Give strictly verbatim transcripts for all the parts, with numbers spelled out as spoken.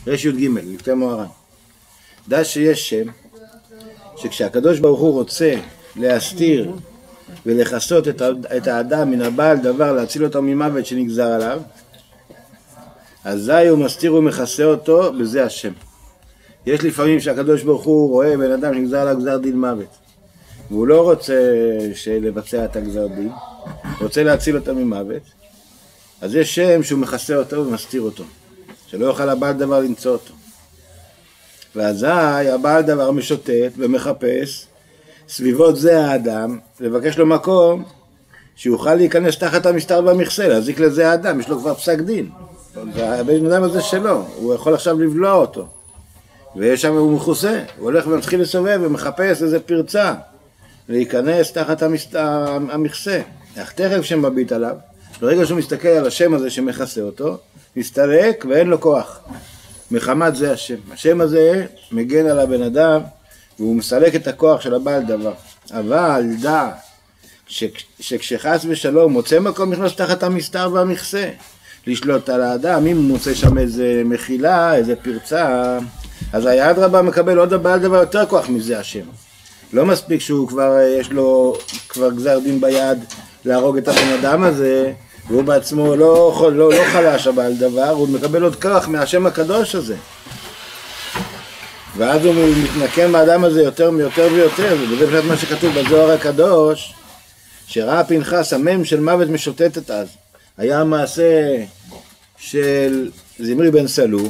רש י"ג, לפני מוהר"ן. דע שיש שם, שכשהקדוש ברוך הוא רוצה להסתיר ולכסות את האדם מן הבעל דבר, להציל אותו ממוות שנגזר עליו, אזי הוא מסתיר ומכסה אותו, בזה השם. יש לפעמים שהקדוש ברוך הוא רואה בן אדם שנגזר עליו גזר דין מוות, והוא לא רוצה לבצע את הגזר דין, רוצה להציל אותו ממוות, אז יש שם שהוא מכסה אותו ומסתיר אותו, שלא יוכל הבעל דבר למצוא אותו. ואזי הבעל דבר משוטט ומחפש סביבות זה האדם, לבקש לו מקום שיוכל להיכנס תחת המסתר והמכסה, להזיק לזה האדם, יש לו כבר פסק דין. והבן אדם הזה שלו, הוא יכול עכשיו לבלוע אותו. ויש שם, הוא מכוסה, הוא הולך ומתחיל לסובב ומחפש איזה פרצה להיכנס תחת המסתר, המכסה. אך תכף שמביט עליו, ברגע שהוא מסתכל על השם הזה שמכסה אותו, מסתלק ואין לו כוח. מחמת זה השם. השם הזה מגן על הבן אדם, והוא מסלק את הכוח של הבעל דבר. אבל דע, שכשחס ושלום מוצא מקום נכנס תחת המסתר והמכסה, לשלוט על האדם, אם הוא מוצא שם איזה מחילה, איזה פרצה, אז היד רבה מקבל עוד הבעל דבר יותר כוח מזה השם. לא מספיק שהוא כבר, יש לו כבר גזר דין ביד להרוג את הבן אדם הזה, והוא בעצמו לא, לא, לא חלש הבעל דבר, הוא מקבל עוד כוח מהשם הקדוש הזה. ואז הוא מתנקם מהאדם הזה יותר ויותר ויותר, וזה פשוט מה שכתוב בזוהר הקדוש, שראה פנחס המם של מוות משוטטת אז. היה מעשה של זמרי בן סלו,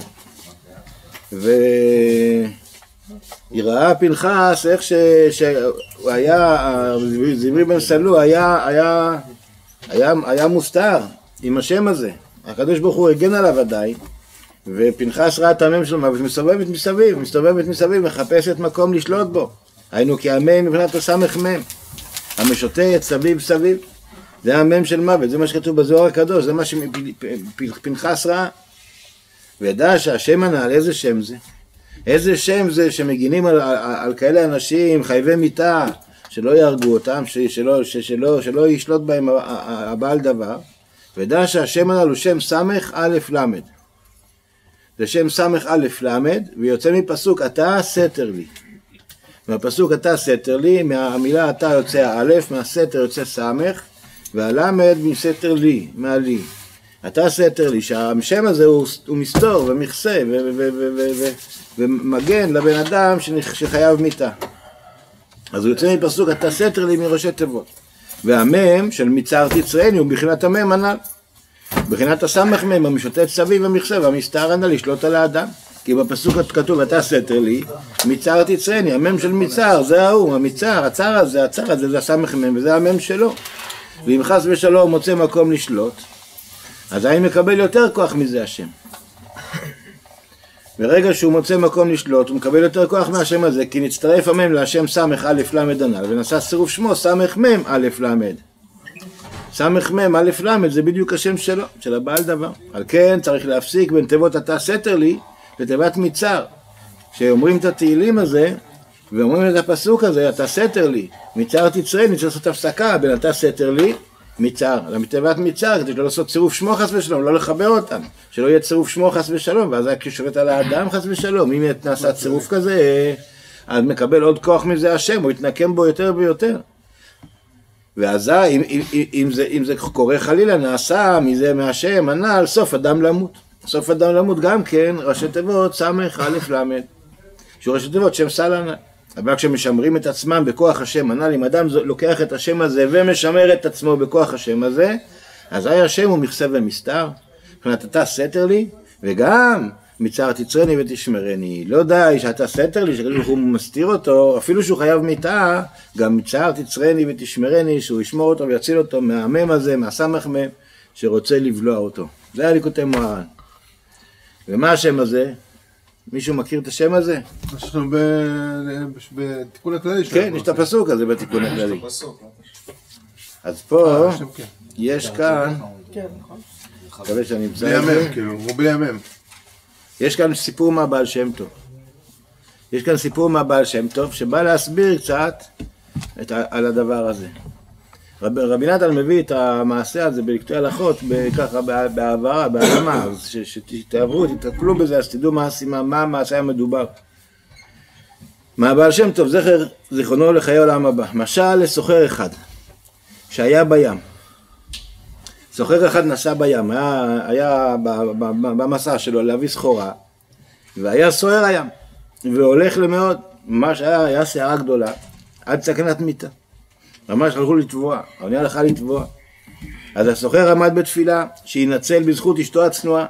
וראה פנחס איך שהוא היה, זמרי בן סלו היה, היה, היה, היה מוסתר עם השם הזה. הקדוש ברוך הוא הגן עליו ודאי, ופנחס ראה את המם של מוות, מסתובבת מסביב, מסתובבת מסביב, מחפשת מקום לשלוט בו. היינו כי המם מבחינת הסמך מם, המשוטט סביב סביב. זה המם של מוות, זה מה שכתוב בזוהר הקדוש, זה מה שפנחס ראה. וידע שהשם הנעל, איזה שם זה? איזה שם זה שמגינים על, על, על כאלה אנשים, חייבי מיתה, שלא יהרגו אותם, שלא, שלא, שלא ישלוט בהם הבעל דבר. וידע שהשם הנעל הוא שם סמך א' למד. זה שם סמך א' למד, ויוצא מפסוק אתה סתר לי. מהפסוק אתה סתר לי, מהמילה אתה יוצא א', מהסתר יוצא סמך, והלמד מסתר לי, מהלי. אתה סתר לי, שהשם הזה הוא, הוא מסתור ומכסה ו- ו- ו- ו- ו- ומגן לבן אדם שחייב מיתה. אז הוא יוצא מפסוק אתה סתר לי מראשי תיבות. והמם של מצער תצרני הוא בחינת המם הנ"ל. בחינת הסמך מם, המשוטט סביב המכסה והמסתר הנ"ל לשלוט על האדם. כי בפסוק כתוב אתה סתר לי, מצער תצרני, המם של מצער, זה ההוא, המצער, הצער הזה, הצער הזה זה הסמך מם וזה המם שלו. ואם חס ושלום מוצא מקום לשלוט, אז אני מקבל יותר כוח מזה השם. ברגע שהוא מוצא מקום לשלוט, הוא מקבל יותר כוח מהשם הזה, כי נצטרף המם להשם סמך א' למד הנ"ל, ונעשה צירוף שמו סמך מם א' למד. סמך מם א' למד זה בדיוק השם שלו, של הבעל דבר. על כן צריך להפסיק בין תיבות אתה סתר לי לתיבת מצער. כשאומרים את התהילים הזה, ואומרים את הפסוק הזה, אתה סתר לי, מצער תצרני, צריך לעשות הפסקה בין אתה סתר לי, מצער, לתיבת מצער, כדי שלא לעשות צירוף שמו חס ושלום, לא לחבר אותם, שלא יהיה צירוף שמו חס ושלום, ואז היה כשולט על האדם חס ושלום, אם נעשה צירוף כזה, אז מקבל עוד כוח מזה השם, הוא יתנקם בו יותר ויותר. ואז אם, אם, אם, זה, אם זה קורה חלילה, נעשה מזה מהשם, הנ"ל, סוף אדם למות. סוף אדם למות גם כן, ראשי תיבות, סמך א' למד. שהוא ראשי תיבות, שם סל הנ"ל. אבל כשמשמרים את עצמם בכוח השם הנ"ל, אם אדם לוקח את השם הזה ומשמר את עצמו בכוח השם הזה, אז היה השם הוא מכסה ומסתר. מבחינת אתה סתר לי, וגם מצער תצרני ותשמרני. לא די שאתה סתר לי, שהוא מסתיר אותו, אפילו שהוא חייב מיתה, גם מצער תצרני ותשמרני, שהוא ישמור אותו ויציל אותו מהמם הזה, מהסמך מם, שרוצה לבלוע אותו. זה היה ליקוטי מוהר"ן. ומה השם הזה? מישהו מכיר את השם הזה? יש לנו בתיקון הכללי. כן, יש את הפסוק הזה בתיקון הכללי. אז פה יש כאן, מקווה שאני אמצא את זה, הוא בלי המם. יש כאן סיפור מהבעל שם טוב. יש כאן סיפור מהבעל שם טוב שבא להסביר קצת על הדבר הזה. רב, רבי נתן מביא את המעשה הזה בלקטועי הלכות, ככה בהעברה, בהעלמה, שתעברו, תתקלו בזה, אז תדעו מה, מה המעשה היה מדובר. מהבעל שם טוב, זכר זיכרונו לחיי עולם הבא. משל לסוחר אחד, שהיה בים. סוחר אחד נסע בים, היה, היה במסע שלו להביא סחורה, והיה סוער הים, והולך למאוד, ממש היה, היה שערה גדולה, עד סכנת מיתה. ממש הלכו לטבוע, האונייה הלכה לטבוע. אז הסוחר עמד בתפילה, שינצל בזכות אשתו הצנועה.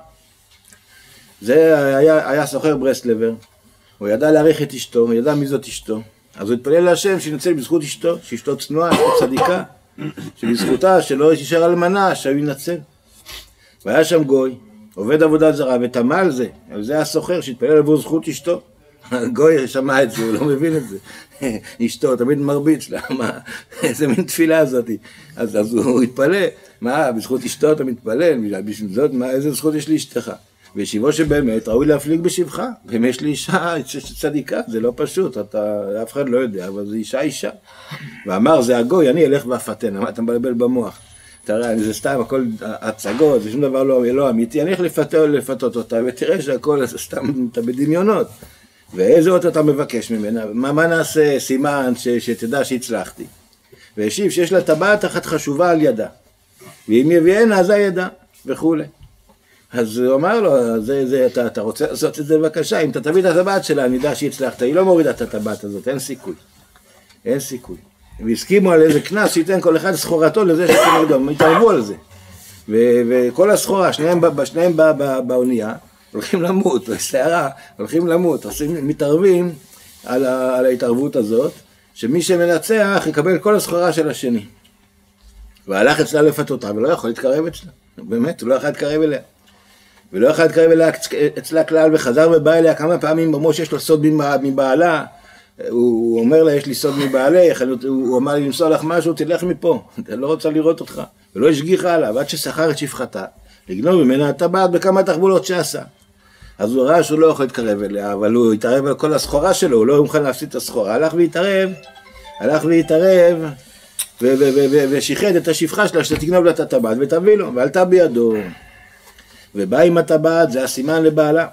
זה היה, היה סוחר ברסלבר, הוא ידע להעריך את אשתו, הוא ידע מי זאת אשתו. אז הוא התפלל להשם שינצל בזכות אשתו, שאשתו צנועה, אשתו צדיקה, שבזכותה שלא יישאר אלמנה, שהוא ינצל. והיה שם גוי, עובד עבודה זרה, ותמה על זה, על זה הסוחר שהתפלל עבור זכות אשתו. הגוי שמע את זה, הוא לא מבין את זה. אשתו תמיד מרביץ לה, מה, איזה מין תפילה הזאת. אז, אז הוא התפלל, מה, בזכות אשתו אתה מתפלל, בשביל זאת, מה, איזה זכות יש לאשתך? וישיבו שבאמת ראוי להפליג בשבחה, ואם יש לי אישה צדיקה, זה לא פשוט, אתה, אף אחד לא יודע, אבל זה אישה אישה. ואמר, זה הגוי, אני אלך ואפתן, מה אתה מבלבל במוח? תראה, זה סתם, הכל הצגות, זה שום דבר לא, לא אמיתי, אני אלך לפתות, לפתות אותה, ותראה שהכל סתם, אתה בדמיונות. ואיזה אות אתה מבקש ממנה, מה, מה נעשה סימן ש, שתדע שהצלחתי. והשיב שיש לה טבעת אחת חשובה על ידה, ואם יביאנה אז הידע, וכו'. אז הוא אמר לו, זה, זה, אתה, אתה רוצה לעשות את זה בבקשה, אם אתה תביא את הטבעת שלה, אני יודע שהצלחת, היא לא מורידה את הטבעת הזאת, אין סיכוי. אין סיכוי. והסכימו על איזה כנס שייתן כל אחד סחורתו לזה שכנגדו, התערבו על זה. ו- וכל הסחורה, שניהם, שניהם באונייה, הולכים למות, בסערה, הולכים למות, עושים, מתערבים על, ה- על ההתערבות הזאת, שמי שמנצח יקבל כל הסחורה של השני. והלך אצלה לפתותה, ולא יכול להתקרב אצלה. באמת, הוא לא יכול להתקרב אליה. ולא יכול להתקרב אליה אצלה כלל, וחזר ובא אליה כמה פעמים, אמרו שיש לו סוד מבעלה, הוא אומר לה, יש לי סוד מבעלך, הוא אמר לי, למסור לך משהו, תלך מפה, אתה לא רוצה לראות אותך, ולא השגיחה עליו, עד ששכר את שפחתה, לגנוב ממנה הטבעת בכמה תחבולות שעשה. אז הוא ראה שהוא לא יכול להתקרב אליה, אבל הוא התערב על כל הסחורה שלו, הוא לא מוכן להפסיד את הסחורה, הלך והתערב, הלך והתערב, ושיחד את השפחה שלה, שתגנוב לה את הטבעת ותביא לו, ועלתה בידו, ובא עם הטבעת, זה הסימן לבעלה.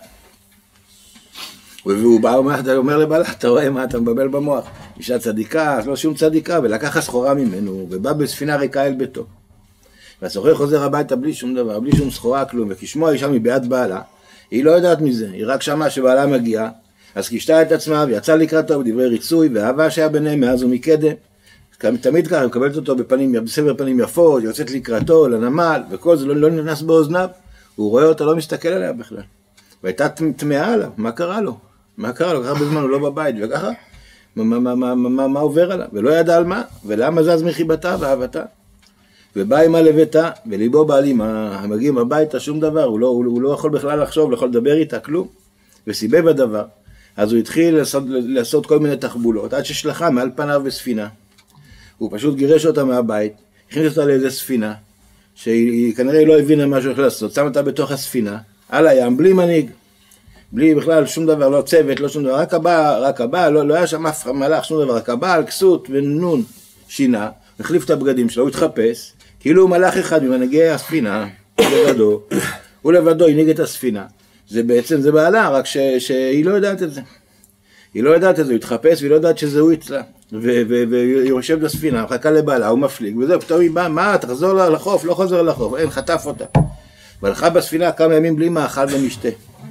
והוא בא ואומר לבעלה, אתה רואה מה אתה מבבל במוח, אישה צדיקה, לא שום צדיקה, ולקח הסחורה ממנו, ובא בספינה ריקה אל ביתו. והסוחר חוזר הביתה בלי שום דבר, בלי שום סחורה, כלום, וכשמו האישה מבעד בעלה, היא לא יודעת מזה, היא רק שמעה שבעלה מגיע, אז קשתה את עצמה ויצאה לקראתו בדברי ריצוי, ואהבה שהיה ביניהם מאז ומקדם. תמיד ככה, מקבלת אותו בפנים, בסבר פנים יפות, יוצאת לקראתו, לנמל, וכל זה לא, לא נכנס באוזניו, הוא רואה אותה, לא מסתכל עליה בכלל. והייתה תמאה עליו, מה קרה לו? מה קרה לו? ככה בזמן הוא לא בבית, וככה, מה, מה, מה, מה, מה, מה עובר עליו? ולא ידע על מה, ולמה זז מחיבתה ואהבתה. ובא עם הלביתה, וליבו בעלימה, מגיעים הביתה, שום דבר, הוא לא, הוא, הוא לא יכול בכלל לחשוב, לא יכול לדבר איתה, כלום. וסיבב הדבר, אז הוא התחיל לעשות, לעשות כל מיני תחבולות, עד ששלחה מעל פניו בספינה. הוא פשוט גירש אותה מהבית, הכניס אותה לאיזה ספינה, שהיא כנראה לא הבינה מה שהוא יכול לעשות, שם אותה בתוך הספינה, על הים, בלי מנהיג, בלי בכלל שום דבר, לא צוות, לא שום דבר, רק הבא, רק הבא, לא, לא היה שם אף מלאך, שום דבר, רק הבא, על כסות ונון שינה, החליף את הבגדים שלו, הוא התחפש, כאילו הוא מלאך אחד ממנהיגי הספינה, לבדו, הוא לבדו הנהיג את הספינה, זה בעצם, זה בעלה, רק ש, שהיא לא יודעת את זה, היא לא יודעת את זה, הוא התחפש והיא לא יודעת שזה הוא אצלה, והיא יושב בספינה, מחכה לבעלה, הוא מפליג, וזהו, פתאום היא באה, מה, תחזור לחוף, לא חוזר לחוף, אין, חטף אותה. והלכה בספינה כמה ימים בלי מאכל ומשתה.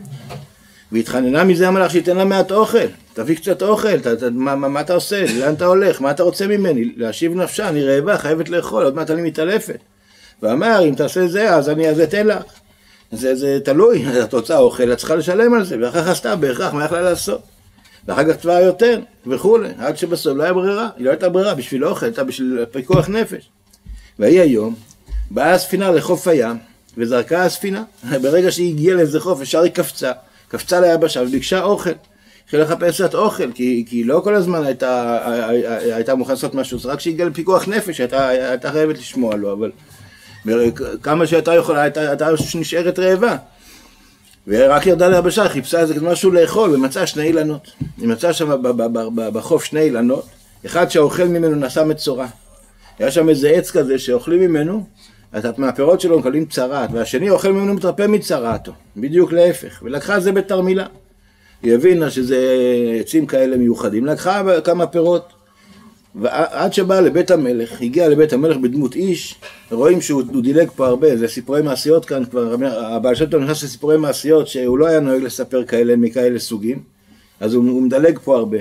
והתחננה מזה המלאך שייתן לה מעט אוכל, תביא קצת אוכל, ת, ת, מה, מה, מה אתה עושה, לאן אתה הולך, מה אתה רוצה ממני, להשיב נפשה, אני רעבה, חייבת לאכול, עוד מעט אני מתעלפת. ואמר, אם תעשה זה, אז אני אז אתן לך. זה, זה תלוי, את רוצה אוכל, את צריכה לשלם על זה, ואחר כך עשתה בהכרח, מה יכלה לעשות? ואחר כך תבעה יותר, וכו', עד שבסוף לא היה ברירה, היא לא הייתה ברירה בשביל אוכל, הייתה בשביל פיקוח נפש. והיא היום, באה הספינה לחוף הים, וזרקה הספינה, ברגע שהיא הגיעה לאיזה חוף, ישר היא קפצה, קפצה ליבשה וביקשה אוכל, התחילה לחפש קצת אוכל, כי, כי לא כל הזמן הייתה, הייתה מוכנה לעשות משהו, רק שהיא הגיעה לפיקוח נפש, הייתה, הייתה חייבת לשמוע לו, אבל כמה שהייתה יכולה, הייתה, הייתה נשארת רעבה. ורק ירדה ליבשה, חיפשה איזה משהו לאכול, ומצאה שני אילנות. היא מצאה שם בחוף שני אילנות, אחד שהאוכל ממנו נשא מצורע. היה שם איזה עץ כזה שאוכלים ממנו, אז מהפירות שלו מקבלים צרעת, והשני אוכל ממנו מתרפא מצרעתו, בדיוק להפך, ולקחה זה בתרמילה. היא הבינה שזה עצים כאלה מיוחדים, לקחה כמה פירות, ועד שבא לבית המלך, הגיע לבית המלך בדמות איש, רואים שהוא דילג פה הרבה, זה סיפורי מעשיות כאן, כבר הבעל שם טוב נכנס לסיפורי מעשיות, שהוא לא היה נוהג לספר כאלה מכאלה סוגים, אז הוא, הוא מדלג פה הרבה.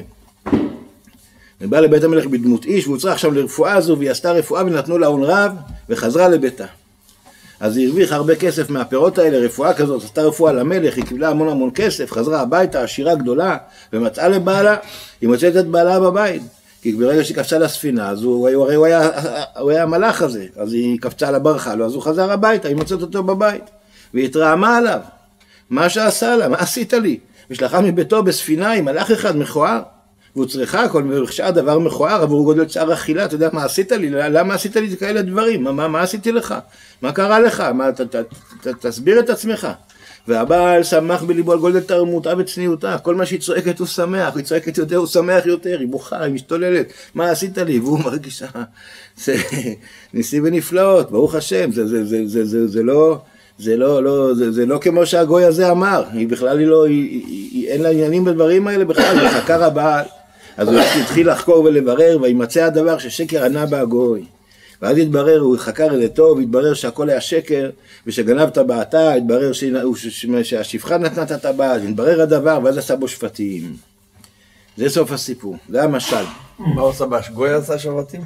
ובא לבית המלך בדמות איש, והוא צריך עכשיו לרפואה הזו, והיא עשתה רפואה ונתנו לה הון רב, וחזרה לביתה. אז היא הרוויחה הרבה כסף מהפירות האלה, רפואה כזאת, עשתה רפואה למלך, היא קיבלה המון המון כסף, חזרה הביתה, עשירה גדולה, ומצאה לבעלה, היא מוצאת את בעלה בבית. כי ברגע שהיא קפצה לספינה, אז הוא, הוא, הוא, היה, הוא היה המלאך הזה, אז היא קפצה לברכה לו, אז הוא חזר הביתה, היא מוצאת אותו בבית, והיא התרעמה עליו. מה שעשה לה? מה עשית לי? ושלחה מביתו בספינה עם מלאך אחד מכוער, והוא צריכה כל מרשעה דבר מכוער, עבור גודל צער אכילה, אתה יודע מה עשית לי? למה עשית לי כאלה דברים? מה, מה, מה עשיתי לך? מה קרה לך? מה, ת, ת, ת, ת, תסביר את עצמך. והבעל שמח בליבו על גודל תרמותה וצניעותה, כל מה שהיא צועקת הוא שמח, היא צועקת יותר, הוא שמח יותר, היא בוכה, היא משתוללת, מה עשית לי? והוא מרגיש, זה ניסים ונפלאות, ברוך השם, זה, זה, זה, זה, זה, זה לא, זה לא, לא, זה, זה לא כמו שהגוי הזה אמר, היא בכלל היא לא, היא, היא, היא, אין לה עניינים בדברים האלה בכלל, היא חקר הבעל, אז הוא התחיל לחקור ולברר, וימצא הדבר ששקר ענה בהגוי. ואז התברר, הוא חקר את זה טוב, התברר שהכל היה שקר, ושגנב טבעתה, התברר שהשפחה נתנה את הטבעת, התברר הדבר, ואז עשה בו שפטים. זה סוף הסיפור, זה המשל. מה עושה גוי עשה שבטים?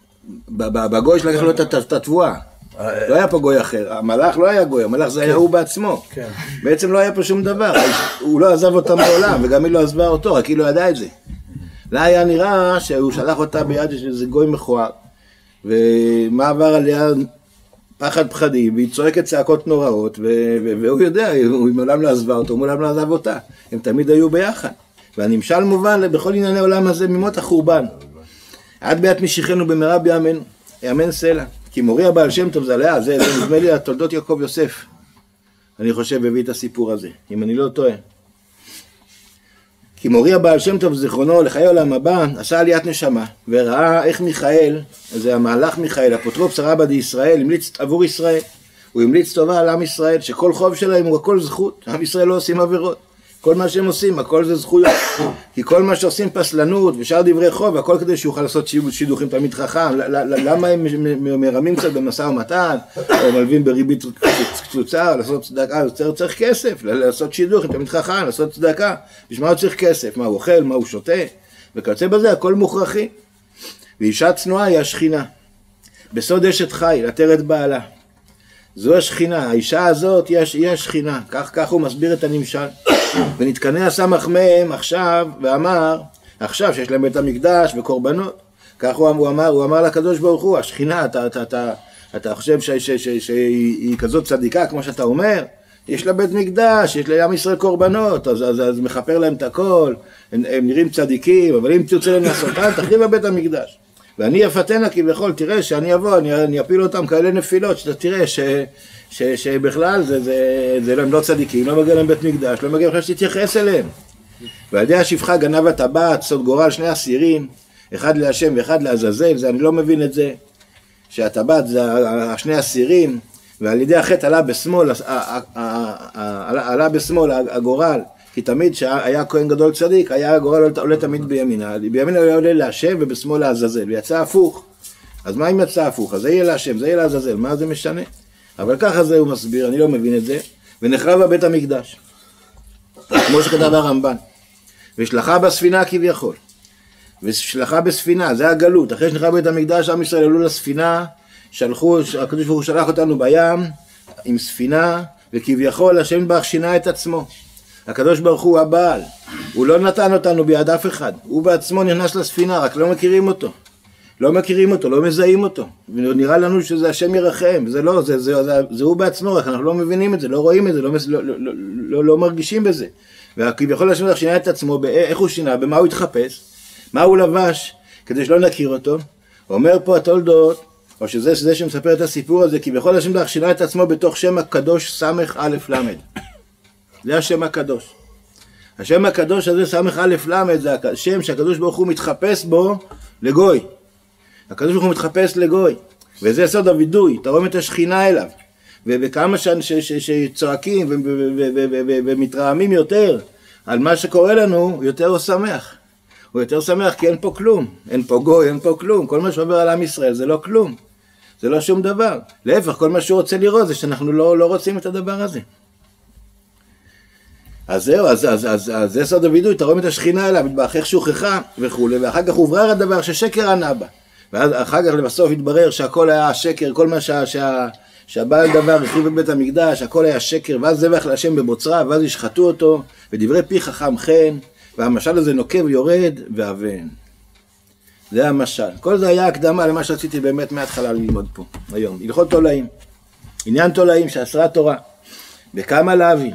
בגוי שלקח לו את התבואה. לא היה פה גוי אחר, המלאך לא היה גוי, המלאך זה היה הוא בעצמו. בעצם לא היה פה שום דבר, הוא לא עזב אותה מעולם, וגם היא לא עזבה אותו, רק היא לא ידעה את זה. לה היה נראה שהוא שלח אותה ביד שזה גוי מכוער. ומה עבר עליה פחד פחדים, והיא צועקת צעקות נוראות, והוא יודע, הוא מעולם לא עזבה אותו, הוא מעולם לא עזב אותה, הם תמיד היו ביחד, והנמשל מובן בכל ענייני עולם הזה ממות החורבן, עד ביאת משיחנו במהרה בימינו, אמן סלע, כי מורי הבעל שם טוב זה עליה, זה נדמה לי התולדות יעקב יוסף, אני חושב הביא את הסיפור הזה, אם אני לא טועה. כי מורי הבעל שם טוב זיכרונו לחיי עולם הבא עשה עליית נשמה וראה איך מיכאל, זה המהלך מיכאל, אפוטרופוס רבא דישראל, המליץ עבור ישראל, הוא המליץ טובה על עם ישראל שכל חוב שלהם הוא הכל זכות, עם ישראל לא עושים עבירות, כל מה שהם עושים הכל זה זכויות, כי כל מה שעושים פסלנות ושאר דברי חוב הכל כדי שיוכל לעשות שידוכים תמיד חכם, למה הם מרמים קצת במשא ומתן או מלווים בריבית קצוצה, לעשות צדקה, צריך כסף, לעשות שידוכים תמיד חכם, לעשות צדקה, בשביל מה הוא צריך כסף, מה הוא אוכל, מה הוא שותה, וכיוצא בזה הכל מוכרחי. ואישה צנועה היא השכינה, בסוד אשת חי, לתרת בעלה, זו השכינה, האישה הזאת היא השכינה, כך כך הוא מסביר את הנמשל. ונתקנא סמך מהם עכשיו ואמר, עכשיו שיש להם בית המקדש וקורבנות, כך הוא אמר, הוא אמר לקדוש ברוך הוא, השכינה, אתה, אתה, אתה, אתה חושב ש, ש, ש, ש, שהיא כזאת צדיקה כמו שאתה אומר, יש לה בית מקדש, יש לעם ישראל קורבנות, אז, אז, אז מחפר להם את הכל, הם, הם נראים צדיקים, אבל אם תרצה להם לעשותם, תחריב בית המקדש. ואני אפתנה כביכול, תראה שאני אבוא, אני, אני אפיל אותם כאלה נפילות, שאתה תראה ש, ש, שבכלל זה, זה, זה לא, הם לא צדיקים, לא מגיע להם בית מקדש, לא מגיע בכלל שתתייחס אליהם. ועל ידי השפחה גנב הטבעת, סוד גורל שני אסירים, אחד להשם ואחד לעזאזל, זה אני לא מבין את זה, שהטבעת זה השני אסירים, ועל ידי החטא עלה בשמאל, עלה בשמאל הגורל, כי תמיד שהיה כהן גדול צדיק, היה הגורל עולה תמיד בימינה, בימינה הוא עולה להשם ובשמאל לעזאזל, ויצא הפוך. אז מה אם יצא הפוך? אז זה יהיה להשם, זה יהיה לעזאזל, מה זה משנה? אבל ככה זה הוא מסביר, אני לא מבין את זה, ונחרב בית המקדש, כמו שכתב הרמב"ן, ושלחה בספינה כביכול, ושלחה בספינה, זה הגלות, אחרי שנחרב בית המקדש, עם ישראל עלו לספינה, שלחו, הקדוש ברוך הוא שלח אותנו בים, עם ספינה, וכביכול השם ברך שינה את עצמו. הקדוש ברוך הוא הבעל, הוא לא נתן אותנו ביד אף אחד, הוא בעצמו נכנס לספינה, רק לא מכירים אותו, לא מכירים אותו, לא מזהים אותו, ונראה לנו שזה השם ירחם, זה לא, זה, זה, זה, זה הוא בעצמו, רק אנחנו לא מבינים את זה, לא רואים את זה, לא, לא, לא, לא, לא, לא מרגישים בזה, וכביכול השם שינה את עצמו, איך הוא שינה, במה הוא התחפש, מה הוא לבש, כדי שלא נכיר אותו, אומר פה התולדות, או שזה, שזה שמספר את הסיפור הזה, כביכול השם שינה את עצמו בתוך שם הקדוש סמך א' למד. זה השם הקדוש. השם הקדוש הזה סמך א' למד, זה השם שהקדוש ברוך הוא מתחפש בו לגוי. הקדוש ברוך הוא מתחפש לגוי, וזה סוד הווידוי, תרום את השכינה אליו, וכמה שצועקים ומתרעמים יותר על מה שקורה לנו, יותר הוא שמח. הוא יותר שמח כי אין פה כלום, אין פה גוי, אין פה כלום, כל מה שעובר על עם ישראל זה לא כלום, זה לא שום דבר. להפך, כל מה שהוא רוצה לראות זה שאנחנו לא, לא רוצים את הדבר הזה. אז זהו, אז, אז, אז, אז זה סוד הווידוי, תרום את השכינה אליו, מתברכך שוכחה וכו', ואחר כך הוברר הדבר ששקר ענה בה. ואז אחר כך לבסוף התברר שהכל היה שקר, כל מה שה, שה, שהבעל דבר רכיב בבית המקדש, הכל היה שקר, ואז זבח להשם בבוצרה, ואז ישחטו אותו, ודברי פי חכם חן, והמשל הזה נוקב יורד ואבן. זה המשל. כל זה היה הקדמה למה שרציתי באמת מההתחלה ללמוד פה, היום. הלכות תולעים. עניין תולעים שאסרה תורה. בכמה להבין?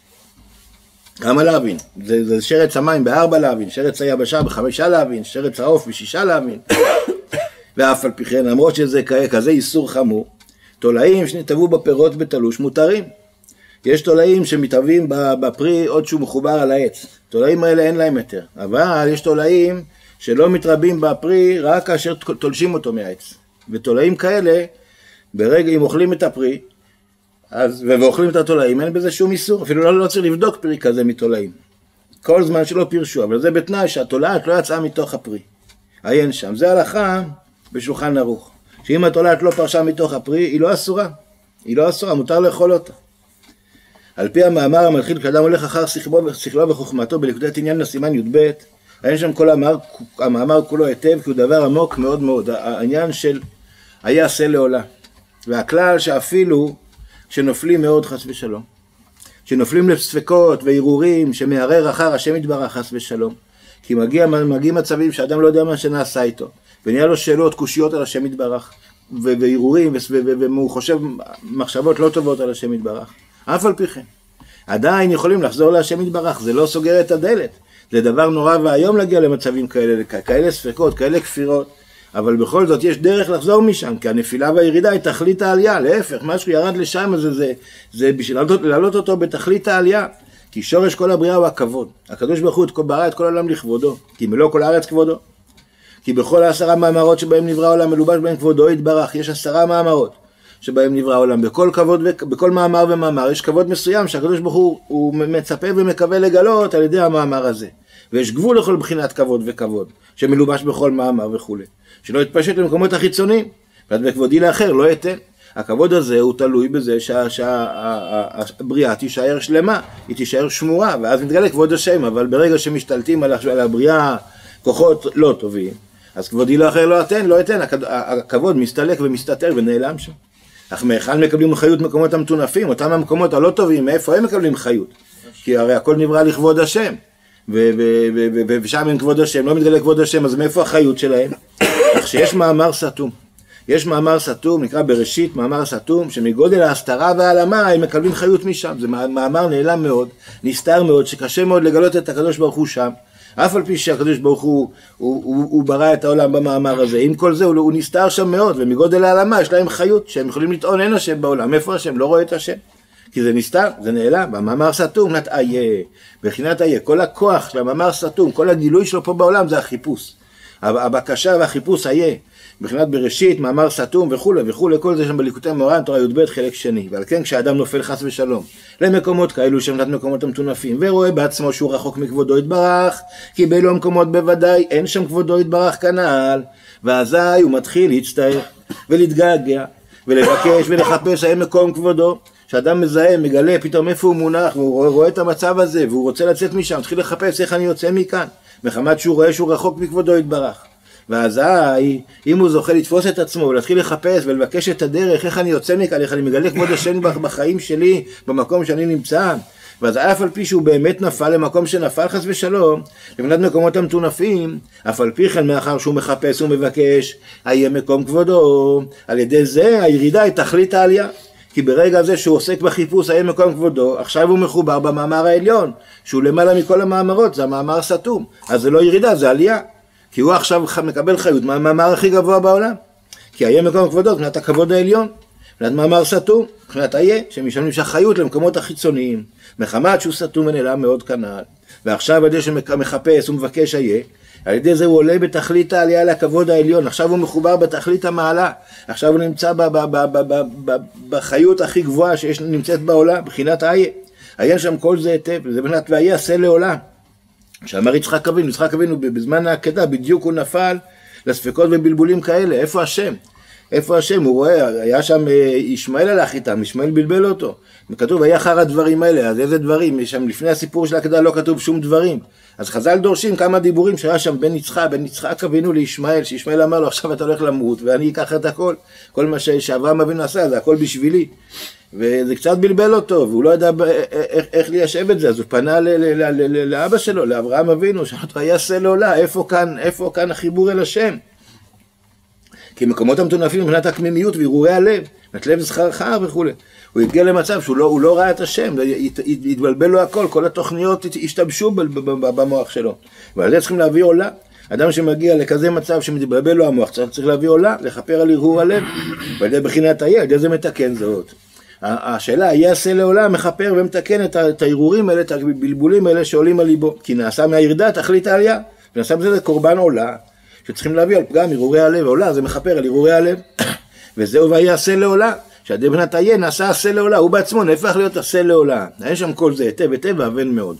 כמה להבין? זה, זה שרץ המים בארבע להבין, שרץ היבשה בחמישה להבין, שרץ העוף בשישה להבין. ואף על פי כן, למרות שזה כזה איסור חמור, תולעים שנטבעו בפירות בתלוש מותרים. יש תולעים שמתאבים בפרי עוד שהוא מחובר על העץ. תולעים האלה אין להם יותר. אבל יש תולעים שלא מתרבים בפרי רק כאשר תולשים אותו מהעץ. ותולעים כאלה, ברגע אם אוכלים את הפרי, אז, ואוכלים את התולעים, אין בזה שום איסור. אפילו לא, לא צריך לבדוק פרי כזה מתולעים. כל זמן שלא פירשו, אבל זה בתנאי שהתולעת לא יצאה מתוך הפרי. עיין שם. זה הלכה בשולחן ערוך. שאם התולעת לא פרשה מתוך הפרי, היא לא אסורה. היא לא אסורה, מותר לאכול אותה. על פי המאמר המתחיל, כשאדם הולך אחר שכלו וחוכמתו בליקוטי עניין לסימן י"ב, אין שם כל המאמר, המאמר כולו היטב, כי הוא דבר עמוק מאוד מאוד. העניין של היה עשה לעולה. והכלל שאפילו שנופלים מאוד חס ושלום, שנופלים לספקות וערעורים, שמערער אחר השם יתברך חס ושלום, כי מגיע, מגיעים מצבים שאדם לא יודע מה שנעשה איתו, ונהיה לו שאלות, קושיות על השם יתברך, וערעורים, והוא חושב מחשבות לא טובות על השם יתברך. אף על פי כן, עדיין יכולים לחזור להשם יתברך, זה לא סוגר את הדלת, זה דבר נורא והיום להגיע למצבים כאלה, כאלה ספקות, כאלה כפירות, אבל בכל זאת יש דרך לחזור משם, כי הנפילה והירידה היא תכלית העלייה, להפך, משהו ירד לשם, זה, זה, זה בשביל להעלות אותו בתכלית העלייה, כי שורש כל הבריאה הוא הכבוד, הקדוש ברוך הוא ברא את כל העולם לכבודו, כי מלוא כל הארץ כבודו, כי בכל העשרה מאמרות שבהם נברא העולם מלובש בהם כבודו יתברך, יש עשרה מאמרות שבהם נברא העולם, בכל כבוד, בכל מאמר ומאמר יש כבוד מסוים שהקדוש ברוך הוא, הוא מצפה ומקווה לגלות על ידי המאמר הזה, ויש גבול לכל בחינת כבוד וכבוד שמלובש בכל מאמר וכו', שלא יתפשט למקומות החיצוניים, ואז בכבודי לאחר לא יתן. הכבוד הזה הוא תלוי בזה שהבריאה תישאר שלמה, היא תישאר שמורה, ואז מתגלה כבוד השם, אבל ברגע שמשתלטים על הבריאה כוחות לא טובים, אז כבודי לאחר לא יתן, לא יתן, הכבוד מסתלק ומסתתר ונעלם שם. אך מאיכן מקבלים חיות מקומות המטונפים, אותם המקומות הלא טובים, מאיפה הם מקבלים חיות? כי הרי הכל נברא לכבוד השם, ושם אין כבוד השם, לא מתגלה כבוד השם, אז מאיפה החיות שלהם? אך שיש מאמר סתום, יש מאמר סתום, נקרא בראשית מאמר סתום, שמגודל ההסתרה והעלמה הם מקבלים חיות משם, זה מאמר נעלם מאוד, נסתר מאוד, שקשה מאוד לגלות את הקדוש ברוך הוא שם, אף על פי שהקדוש ברוך הוא, הוא, הוא, הוא ברא את העולם במאמר הזה, עם כל זה הוא, הוא נסתר שם מאוד, ומגודל העלמה יש להם חיות, שהם יכולים לטעון אין השם בעולם, איפה השם? לא רואה את השם, כי זה נסתר, זה נעלם, במאמר סתום, נת איה, בחינת איה, כל הכוח של המאמר סתום, כל הגילוי שלו פה בעולם זה החיפוש, הבקשה והחיפוש איה, בחינת בראשית, מאמר סתום וכו' וכו', כל זה שם בליקוטי מוהר"ן, תורה י"ב חלק שני, ועל כן כשאדם נופל חס ושלום למקומות כאלו שמתת מקומות המטונפים, ורואה בעצמו שהוא רחוק מכבודו יתברך, כי באלו המקומות בוודאי אין שם כבודו יתברך כנ"ל, ואזי הוא מתחיל להצטער ולהתגעגע ולבקש ולחפש האם מקום כבודו, שאדם מזהה, מגלה פתאום איפה הוא מונח, והוא רואה, רואה את המצב הזה, והוא רוצה לצאת משם, מתחיל לחפש איך אני יוצא מכאן, מחמת שהוא רואה שהוא רחוק מכבודו יתברך. ואזי, אם הוא זוכה לתפוס את עצמו ולהתחיל לחפש ולבקש את הדרך, איך אני יוצא מכאן, איך אני מגלה כבוד השם בחיים שלי, במקום שאני נמצא, ואז אף על פי שהוא באמת נפל למקום שנפל חס ושלום, לבנת מקומות המטונפים, אף על פי כן מאחר שהוא מחפש ומבקש, היה מקום כבודו, על ידי זה הירידה היא תכלית העלייה. כי ברגע הזה שהוא עוסק בחיפוש היה מקום כבודו, עכשיו הוא מחובר במאמר העליון, שהוא למעלה מכל המאמרות, זה המאמר סתום, אז זה לא ירידה, זה עלייה. כי הוא עכשיו מקבל חיות מהמאמר הכי גבוה בעולם. כי היה מקום כבודו, מבחינת הכבוד העליון. מבחינת מאמר סתום, מבחינת היה, שמשלמים שהחיות למקומות החיצוניים. מחמת שהוא סתום ונעלם מאוד כנ"ל. ועכשיו על ידי שמחפש ומבקש היה, על ידי זה הוא עולה בתכלית העלייה לכבוד העליון, עכשיו הוא מחובר בתכלית המעלה, עכשיו הוא נמצא ב- ב- ב- ב- ב- ב- בחיות הכי גבוהה שנמצאת בעולם, בחינת האיה, היה שם כל זה היטב, זה בחינת והיה עשה לעולם, שאמר יצחק אבינו, יצחק אבינו בזמן העקדה, בדיוק הוא נפל לספקות ובלבולים כאלה, איפה השם? איפה השם? הוא רואה, היה שם ישמעאל הלך איתם, ישמעאל בלבל אותו, וכתוב, היה אחר הדברים האלה, אז איזה דברים? שם לפני הסיפור של העקדה לא כתוב שום דברים, אז חז"ל דורשים כמה דיבורים שהיה שם בין יצחק, בין יצחק אבינו לישמעאל, שישמעאל אמר לו, עכשיו אתה הולך למות, ואני אקח את הכל, כל מה שאברהם אבינו עשה, זה הכל בשבילי, וזה קצת בלבל אותו, והוא לא ידע איך, איך ליישב את זה, אז הוא פנה ל, ל, ל, ל, לאבא שלו, לאברהם אבינו, שאומר, היה עשה לעולה, איפה כאן, איפה כאן החיבור אל השם? כי מקומות המטונפים מבחינת הקמימיות והרהורי הלב, מבחינת לב זכרך וכו'. הוא הגיע למצב שהוא לא, הוא לא ראה את השם, התבלבל לו הכל, כל התוכניות השתבשו במוח שלו. ועל זה צריכים להביא עולה. אדם שמגיע לכזה מצב שמתבלבל לו המוח, צריך, צריך להביא עולה, לכפר על הרהור הלב, ועל זה בחינת היה, על זה מתקן זאת. השאלה, היה עשה לעולה, מכפר ומתקן את ההרהורים האלה, את הבלבולים האלה שעולים על ליבו. כי נעשה מהירדה תכלית העלייה, ונעשה בזה קורבן עולה. שצריכים להביא על פגם הרהורי הלב, עולה זה מכפר על הרהורי הלב, וזהו והיה עשה לעולה, שעדי בנת היה נעשה עשה לעולה, הוא בעצמו נהפך להיות עשה לעולה, אין שם כל זה היטב היטב ואבן מאוד.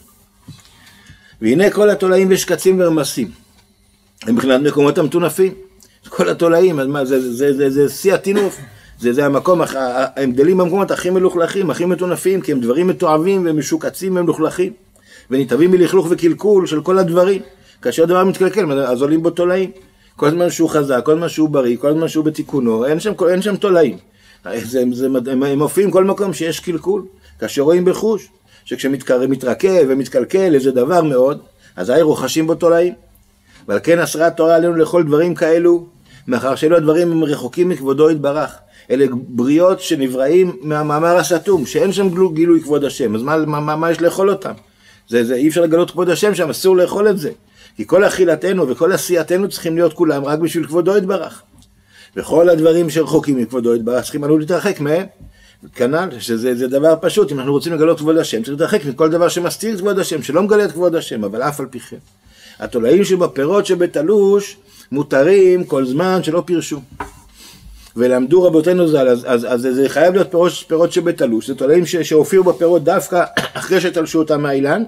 והנה כל התולעים ושקצים ורמסים, הם מבחינת מקומות המטונפים, כל התולעים, אז מה, זה, זה, זה, זה, זה שיא הטינוף, זה, זה המקום, הם גדלים במקומות הכי מלוכלכים, הכי מטונפים, כי הם דברים מתועבים ומשוקצים ומלוכלכים, ונתאבים מלכלוך וקלקול של כל הדברים. כאשר דבר מתקלקל, אז עולים בו תולעים. כל זמן שהוא חזק, כל זמן שהוא בריא, כל זמן שהוא בתיקונו, אין שם, אין שם תולעים. זה, זה, הם מופיעים כל מקום שיש קלקול. כאשר רואים בחוש, שכשמתרקב ומתקלקל איזה דבר מאוד, אז היי רוחשים בו תולעים. ועל כן אסרה התורה עלינו לכל דברים כאלו, מאחר שאלו הדברים הם רחוקים מכבודו יתברך. אלה בריות שנבראים מהמאמר הסתום, שאין שם גילוי כבוד השם. אז מה, מה, מה יש לאכול אותם? זה, זה, אי אפשר לגלות כבוד השם שם, אסור לאכול את זה. כי כל אכילתנו וכל עשייתנו צריכים להיות כולם רק בשביל כבודו יתברך. וכל הדברים שרחוקים מכבודו יתברך צריכים לנו להתרחק מהם. כנ"ל, שזה זה דבר פשוט, אם אנחנו רוצים לגלות כבוד השם, צריך להתרחק מכל דבר שמסתיר את כבוד השם, שלא מגלה את כבוד השם, אבל אף על פי כן. התולעים שבפירות שבתלוש מותרים כל זמן שלא פירשו. ולמדו רבותינו ז"ל, אז, אז, אז זה חייב להיות פירות, פירות שבתלוש, זה תולעים שהופיעו בפירות דווקא אחרי שתלשו אותם מהאילן,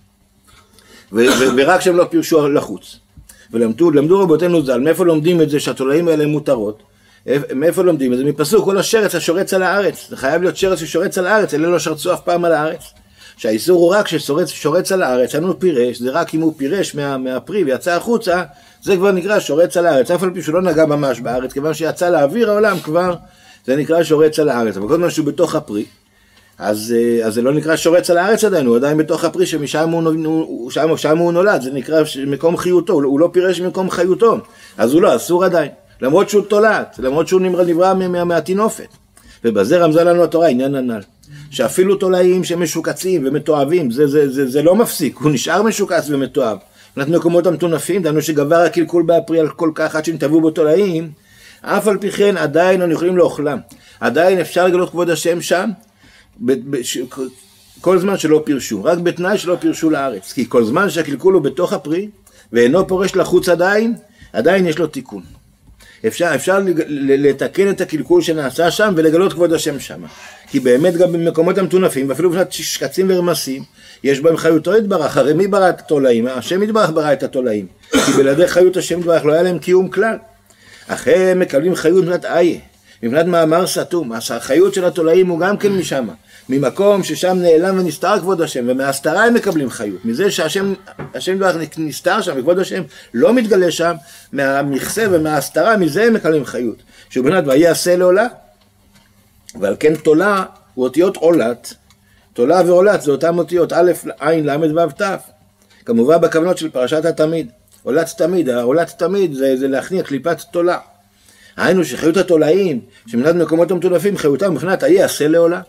ו- ו- ורק שהם לא פירשו לחוץ. ולמדו למדו רבותינו ז"ל, מאיפה לומדים את זה שהתולעים האלה מותרות? מאיפה לומדים את זה? מפסוק כל השרץ השורץ על הארץ. זה חייב להיות שרץ ששורץ על הארץ, אלה לא שרצו אף פעם על הארץ. שהאיסור הוא רק ששורץ על הארץ, לנו פירש, זה רק אם הוא פירש מה, מהפרי ויצא החוצה, זה כבר נקרא שורץ על הארץ, אף על פי שהוא לא נגע ממש בארץ, כיוון שיצא לאוויר העולם כבר, זה נקרא שורץ על הארץ. אבל כל זמן שהוא בתוך הפרי, אז, אז זה לא נקרא שורץ על הארץ עדיין, הוא עדיין בתוך הפרי שמשם הוא, שם, שם הוא נולד, זה נקרא מקום חיותו, הוא לא פירש מקום חיותו, אז הוא לא, אסור עדיין, למרות שהוא תולעת, למרות שהוא נברא, נברא מהתינופת. ובזה רמזה לנו התורה עניין הנ"ל, שאפילו תולעים שמשוקצים ומתועבים, זה, זה, זה, זה לא מפסיק, הוא נשאר משוקץ ומתועב. מבחינת מקומות המטונפים, דנו שגבר הקלקול באפרי על כל כך עד שנטבעו בו תולעים, אף על פי כן עדיין לא יכולים לאוכלם, עדיין אפשר לגלות כבוד השם שם, ב- ב- ש- כל זמן שלא פירשו, רק בתנאי שלא פירשו לארץ, כי כל זמן שהקלקול הוא בתוך הפרי, ואינו פורש לחוץ עדיין, עדיין יש לו תיקון. אפשר, אפשר לתקן את הקלקול שנעשה שם ולגלות כבוד השם שם. כי באמת גם במקומות המטונפים, ואפילו בשביל שקצים ורמסים, יש בהם חיותו יתברך. הרי מי ברא את התולעים? השם יתברך ברא את התולעים. כי בלעדי חיות השם יתברך לא היה להם קיום כלל. אחרי הם מקבלים חיות מבחינת איה, מבחינת מאמר סתום. החיות של התולעים הוא גם כן משם. ממקום ששם נעלם ונסתר כבוד השם, ומהסתרה הם מקבלים חיות. מזה שהשם השם יתברך נסתר שם, וכבוד השם לא מתגלה שם, מהמכסה ומההסתרה, מזה הם מקבלים חיות. שהוא בנת ויעשה לעולה, ועל כן תולה הוא אותיות עולת. תולה ועולת זה אותם אותיות א', עין, למד ו' ת'. כמובן בכוונות של פרשת התמיד. עולת תמיד, העולת תמיד זה, זה להכניע קליפת תולה. היינו שחיות התולעים, שמנת מקומות המטונפים, חיותם מבחינת היעשה לעולה.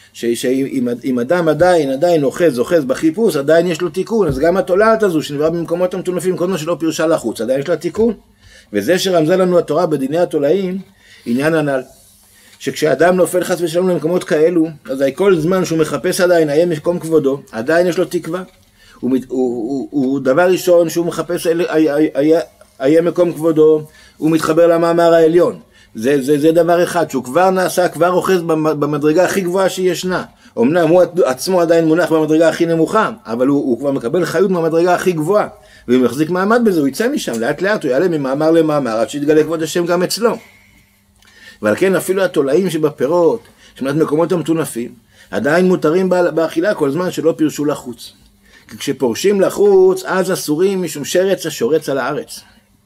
שאם אדם עדיין, עדיין אוחז, אוחז בחיפוש, עדיין יש לו תיקון. אז גם התולעת הזו שנברא במקומות המטונפים, כל מה שלא פירשה לחוץ, עדיין יש לה תיקון. וזה שרמזה לנו התורה בדיני התולעים, עניין הנ"ל. שכשאדם נופל חס ושלום למקומות כאלו, אז כל זמן שהוא מחפש עדיין, היה מקום כבודו, עדיין יש לו תקווה. הוא, הוא, הוא, הוא דבר ראשון שהוא מחפש היה מקום כבודו, הוא מתחבר למאמר העליון. זה, זה, זה דבר אחד, שהוא כבר נעשה, כבר אוחז במדרגה הכי גבוהה שישנה. אמנם הוא עצמו עדיין מונח במדרגה הכי נמוכה, אבל הוא, הוא כבר מקבל חיות מהמדרגה הכי גבוהה. ואם הוא יחזיק מעמד בזה, הוא יצא משם, לאט לאט הוא יעלה ממאמר למאמר, עד שיתגלה כבוד השם גם אצלו. ועל כן אפילו התולעים שבפירות, שמנת מקומות המטונפים, עדיין מותרים באכילה כל זמן שלא פירשו לחוץ. כי כשפורשים לחוץ, אז אסורים משום שרץ השורץ על הארץ.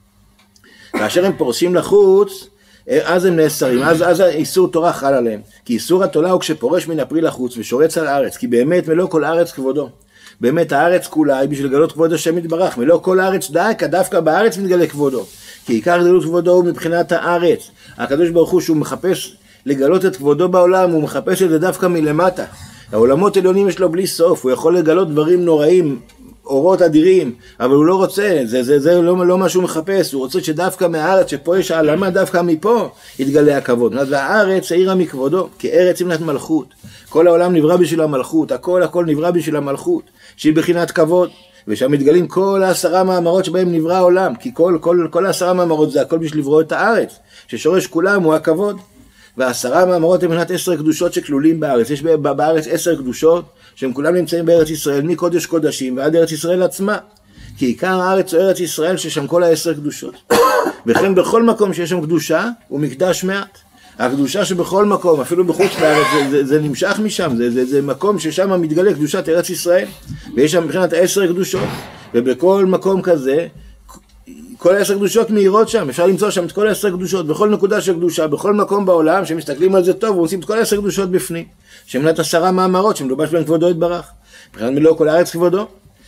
כאשר הם פורשים לחוץ, אז הם נאסרים, אז, אז איסור תורה חל עליהם. כי איסור התולה הוא כשפורש מן הפרי לחוץ ושורץ על הארץ, כי באמת מלוא כל הארץ כבודו. באמת הארץ כולה היא בשביל לגלות כבוד השם יתברך, מלוא כל הארץ דייקה, דווקא בארץ מתגלה כבודו. כי עיקר גדלות כבודו הוא מבחינת הארץ. הקדוש ברוך הוא שהוא מחפש לגלות את כבודו בעולם, הוא מחפש את זה דווקא מלמטה. העולמות עליונים יש לו בלי סוף, הוא יכול לגלות דברים נוראים, אורות אדירים, אבל הוא לא רוצה, זה, זה, זה לא, לא מה שהוא מחפש, הוא רוצה שדווקא מהארץ, שפה יש העלמה, דווקא מפה יתגלה הכבוד. והארץ העירה מכבודו, כי ארץ ימנת מלכות. כל העולם נברא בשביל המלכות, הכל הכל נברא בשביל המלכות, שהיא בחינת כבוד, ושם מתגלים כל העשרה מאמרות שבהם נברא העולם, כי כל, כל, כל העשרה מאמרות זה הכל בשביל לברוא את הארץ, ששורש כולם הוא הכבוד. והעשרה מאמרות הם מבחינת עשר קדושות שכלולים בארץ. יש בארץ עשר קדושות שהם כולם נמצאים בארץ ישראל מקודש קודשים ועד ארץ ישראל עצמה. כי עיקר הארץ הוא ארץ ישראל ששם כל העשר קדושות. וכן בכל מקום שיש שם קדושה הוא מקדש מעט. הקדושה שבכל מקום, אפילו בחוץ לארץ, זה, זה, זה נמשך משם, זה, זה, זה מקום ששם מתגלה קדושת ארץ ישראל. ויש שם מבחינת עשר קדושות. ובכל מקום כזה כל העשר קדושות מהירות שם, אפשר למצוא שם את כל העשר קדושות, בכל נקודה של קדושה, בכל מקום בעולם, שמסתכלים על זה טוב, ועושים את כל העשר קדושות בפנים, שמנת עשרה מאמרות, שמדובש בהם כבודו יתברך, מבחינת מלוא כל הארץ כבודו,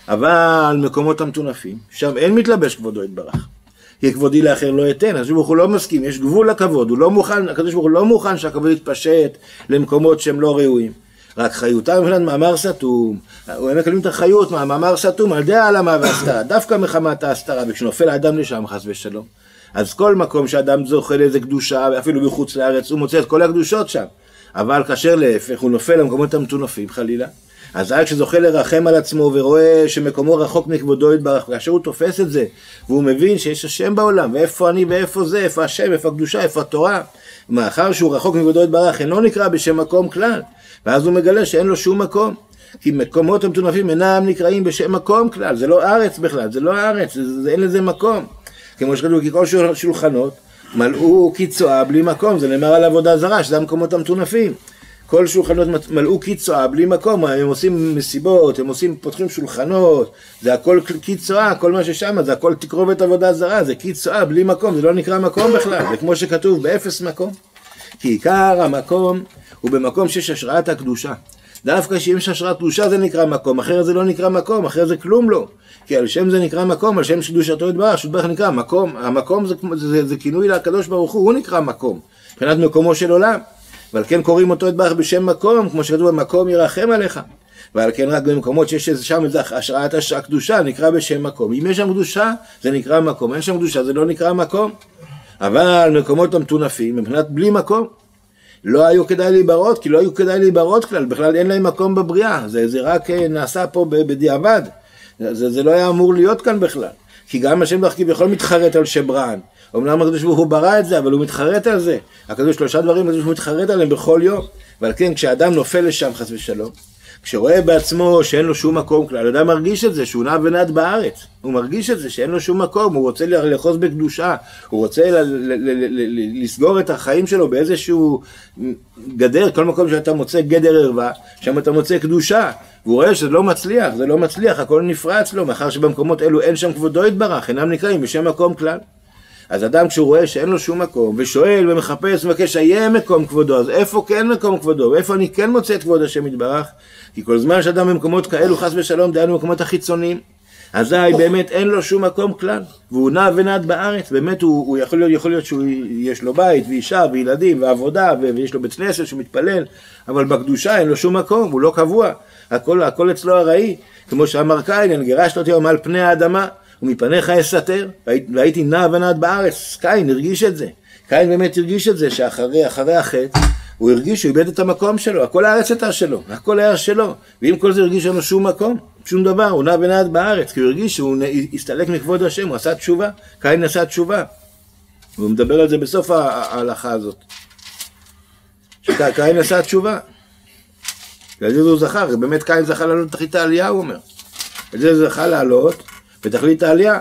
אבל מקומות המטונפים, שם אין מתלבש כבודו יתברך, כי כבודי לאחר לא יתן, הקדוש ברוך הוא לא מסכים, יש גבול לכבוד, הוא לא מוכן, הקדוש ברוך הוא לא מוכן שהכבוד יתפשט למקומות שהם לא ראויים. רק חיותם מבחינת מאמר סתום, הם מקבלים את החיות מהמאמר סתום על ידי העלמה והסתרה, דווקא מחמת ההסתרה, וכשנופל האדם לשם חס ושלום. אז כל מקום שאדם זוכה לאיזה קדושה, אפילו בחוץ לארץ, הוא מוצא את כל הקדושות שם, אבל כאשר להפך הוא נופל למקומות המטונפים חלילה, אז רק כשזוכה לרחם על עצמו ורואה שמקומו רחוק מכבודו יתברך, כאשר הוא תופס את זה, והוא מבין שיש השם בעולם, ואיפה אני ואיפה זה, איפה השם, איפה הקדושה, איפה התורה, מאחר שהוא רחוק מכבודו יתברך, אינו נקרא בשם מקום כלל, ואז הוא מגלה שאין לו שום מקום, כי מקומות המטונפים אינם נקראים בשם מקום כלל, זה לא ארץ בכלל, זה לא ארץ, זה, זה, אין לזה מקום. כמו שכתוב, כי כל שולחנות מלאו קיצואה בלי מקום, זה נאמר על עבודה זרה, שזה המקומות המטונפים. כל שולחנות מלאו קיצואה בלי מקום, הם עושים מסיבות, הם עושים, פותחים שולחנות, זה הכל קיצואה, כל מה ששם, זה הכל תקרובת עבודה זרה, זה קיצואה בלי מקום, זה לא נקרא מקום בכלל, זה כמו שכתוב, באפס מקום. כי עיקר המקום הוא במקום שיש השראת הקדושה. דווקא שאם יש השראת קדושה זה נקרא מקום, אחרת זה לא נקרא מקום, אחרת זה כלום לא. כי על שם זה נקרא מקום, על שם שקדושתו יתברך, שקדושתו נקרא מקום. המקום זה, זה, זה, זה כינוי לקדוש ברוך הוא, הוא נקרא מקום, מבחינת מקומו של עולם. ועל כן קוראים אותו יתברך בשם מקום, כמו שכתוב במקום ירחם עליך. ועל כן רק במקומות שיש שם את השראת הקדושה נקרא בשם מקום. אם יש שם קדושה זה נקרא מקום, אין שם קדושה זה לא נקרא מקום. אבל מקומות המטונפים, מבחינת בלי מקום, לא היו כדאי להיברות, כי לא היו כדאי להיברות כלל, בכלל אין להם מקום בבריאה, זה, זה רק נעשה פה בדיעבד, זה, זה לא היה אמור להיות כאן בכלל, כי גם השם ברוך כביכול מתחרט על שברן, אמנם הקדוש ברוך הוא ברא את זה, אבל הוא מתחרט על זה, הקדוש שלושה דברים, הקדוש הוא מתחרט עליהם בכל יום, ועל כן כשאדם נופל לשם חס ושלום, כשרואה בעצמו שאין לו שום מקום כלל, אדם מרגיש את זה שהוא נע ונד בארץ, הוא מרגיש את זה שאין לו שום מקום, הוא רוצה לאחוז בקדושה, הוא רוצה לסגור את החיים שלו באיזשהו גדר, כל מקום שאתה מוצא גדר ערווה, שם אתה מוצא קדושה, והוא רואה שזה לא מצליח, זה לא מצליח, הכל נפרץ לו, מאחר שבמקומות אלו אין שם כבודו יתברך, אינם נקראים בשם מקום כלל. אז אדם כשהוא רואה שאין לו שום מקום, ושואל ומחפש ומבקש, היה מקום כבודו, אז איפה כן מקום כבודו, ואיפה אני כן מוצא את כבוד השם יתברך? כי כל זמן שאדם במקומות כאלו חס ושלום, דיינו במקומות החיצוניים, אזי באמת אין לו שום מקום כלל, והוא נע ונד בארץ, באמת הוא, הוא יכול להיות, יכול להיות שיש לו בית ואישה וילדים ועבודה, ויש לו בית כנסת שהוא מתפלל, אבל בקדושה אין לו שום מקום, הוא לא קבוע, הכל, הכל אצלו הראי, כמו שאמר קין, גירשת אותי על פני האדמה, ומפניך אסתר, והייתי נע ונד בארץ. קין הרגיש את זה, קין באמת הרגיש את זה, שאחרי אחרי החטא, הוא הרגיש שהוא איבד את המקום שלו, הכל הארץ הייתה שלו, הכל היה שלו, ואם כל זה הרגיש לנו שום מקום, שום דבר, הוא נע ונעד בארץ, כי הוא הרגיש שהוא הסתלק מכבוד השם, הוא עשה תשובה, קין עשה תשובה. והוא מדבר על זה בסוף ההלכה הזאת. שקין עשה תשובה. ועל זה הוא זכר, באמת קין זכה לעלות בתכלית העלייה, הוא אומר. על זה זכה לעלות בתכלית העלייה,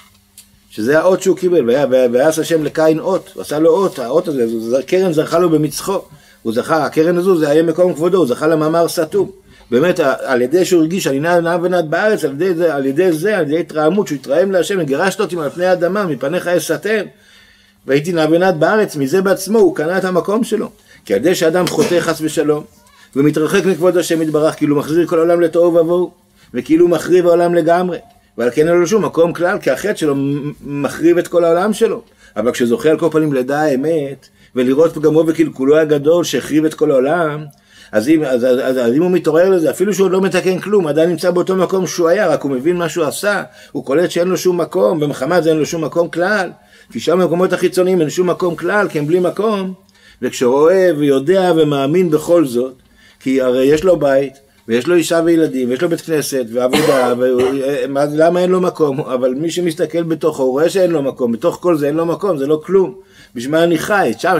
שזה האות שהוא קיבל, ויעש השם לקין אות, הוא עשה לו אות, האות הזה, קרן זכה לו במצחו, הוא זכה, הקרן הזו זה היה מקום כבודו, הוא זכה למאמר סתום. באמת, על ידי שהוא הרגיש, אני נע נע ונעד בארץ, על ידי זה, על ידי זה, על ידי התרעמות, שהוא התרעם להשם, גירשת אותי על פני האדמה, מפניך אסתר, והייתי נע ונעד בארץ, מזה בעצמו, הוא קנה את המקום שלו. כי על ידי שאדם חוטא חס ושלום, ומתרחק מכבוד השם יתברך, כאילו מחזיר כל העולם לתוהו ובוהו, וכאילו מחריב העולם לגמרי. ועל כן אין לו שום מקום כלל, כי החטא שלו מחריב את כל העולם שלו. אבל כשזוכה על כל פנים לדע האמת, ולראות פגמו וקלקולו הגדול שהחריב את כל העולם, אז אם, אז, אז, אז, אז אם הוא מתעורר לזה, אפילו שהוא לא מתקן כלום, עדיין נמצא באותו מקום שהוא היה, רק הוא מבין מה שהוא עשה, הוא קולט שאין לו שום מקום, במחמת זה אין לו שום מקום כלל, כי שם במקומות החיצוניים אין שום מקום כלל, כי הם בלי מקום, וכשרואה ויודע ומאמין בכל זאת, כי הרי יש לו בית, ויש לו אישה וילדים, ויש לו בית כנסת, ועבודה, למה אין לו מקום? אבל מי שמסתכל בתוכו, הוא רואה שאין לו מקום, בתוך כל זה אין לו מקום, זה לא כלום. בשביל מה אני חי? שם,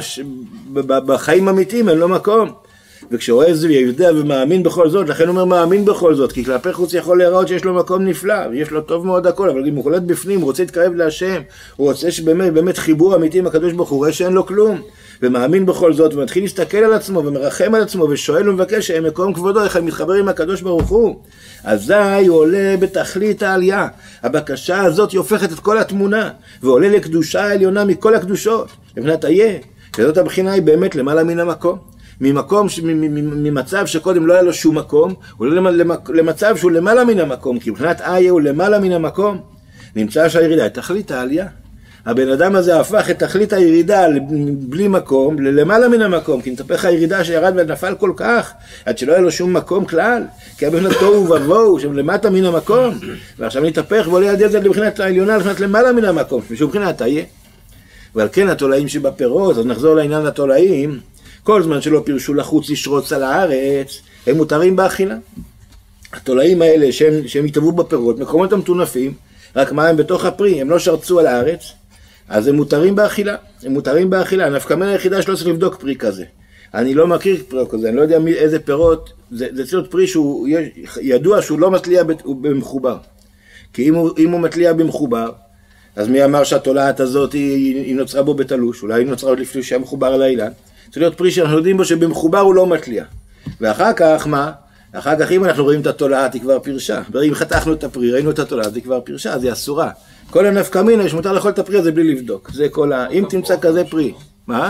בחיים אמיתיים אין לו מקום. וכשרואה זה ויודע ומאמין בכל זאת, לכן הוא אומר מאמין בכל זאת, כי כלפי חוץ יכול להיראות שיש לו מקום נפלא, ויש לו טוב מאוד הכל, אבל אם הוא קולט בפנים, הוא רוצה להתקרב להשם, הוא רוצה שבאמת באמת חיבור אמיתי עם הקדוש ברוך הוא, רואה שאין לו כלום, ומאמין בכל זאת, ומתחיל להסתכל על עצמו, ומרחם על עצמו, ושואל ומבקש שהם מקום כבודו, איך הם מתחבר עם הקדוש ברוך הוא. אזי הוא עולה בתכלית העלייה. הבקשה הזאת היא הופכת את כל התמונה, ועולה לקדושה העליונה מכל הקדושות. לבנת איה, שזאת הבחינה היא באמת למעלה מן המקום. ממקום, ממצב שקודם לא היה לו שום מקום, הוא עולה למצב שהוא למעלה מן המקום, כי מבחינת איה הוא למעלה מן המקום. נמצא שהירידה, תכלית העלייה. הבן אדם הזה הפך את תכלית הירידה בלי מקום, ללמעלה מן המקום, כי נתפך הירידה שירד ונפל כל כך, עד שלא היה לו שום מקום כלל, כי הבחינת תוהו ובוהו, שם למטה מן המקום, ועכשיו נתפך ועולה עד יזד לבחינת העליונה, לבחינת למעלה מן המקום, משום בחינת תהיה. ועל כן התולעים שבפירות, אז נחזור לעניין התולעים, כל זמן שלא פירשו לחוץ לשרוץ על הארץ, הם מותרים באכילה. התולעים האלה שהם, שהם יטבעו בפירות, מקומות המטונפים, רק מה הם בתוך הפרי, הם לא שרצו על הארץ, אז הם מותרים באכילה, הם מותרים באכילה, הנפקא מינה היחידה שלא צריך לבדוק פרי כזה. אני לא מכיר פרי כזה, אני לא יודע איזה פירות, זה, זה צריך להיות פרי שהוא ידוע שהוא לא מתליע במחובר. כי אם הוא, אם הוא מתליע במחובר, אז מי אמר שהתולעת הזאת היא, היא נוצרה בו בתלוש, אולי היא נוצרה עוד לפני שהיה מחובר על האילן. צריך להיות פרי שאנחנו יודעים בו שבמחובר הוא לא מתליע. ואחר כך מה? אחר כך אם אנחנו רואים את התולעת היא כבר פרשה. אם חתכנו את הפרי, ראינו את התולעת היא כבר פרשה, אז היא אסורה. כל הנפקא מינה יש מותר לאכול את הפרי הזה בלי לבדוק. זה כל ה... אם תמצא כזה פרי. מה?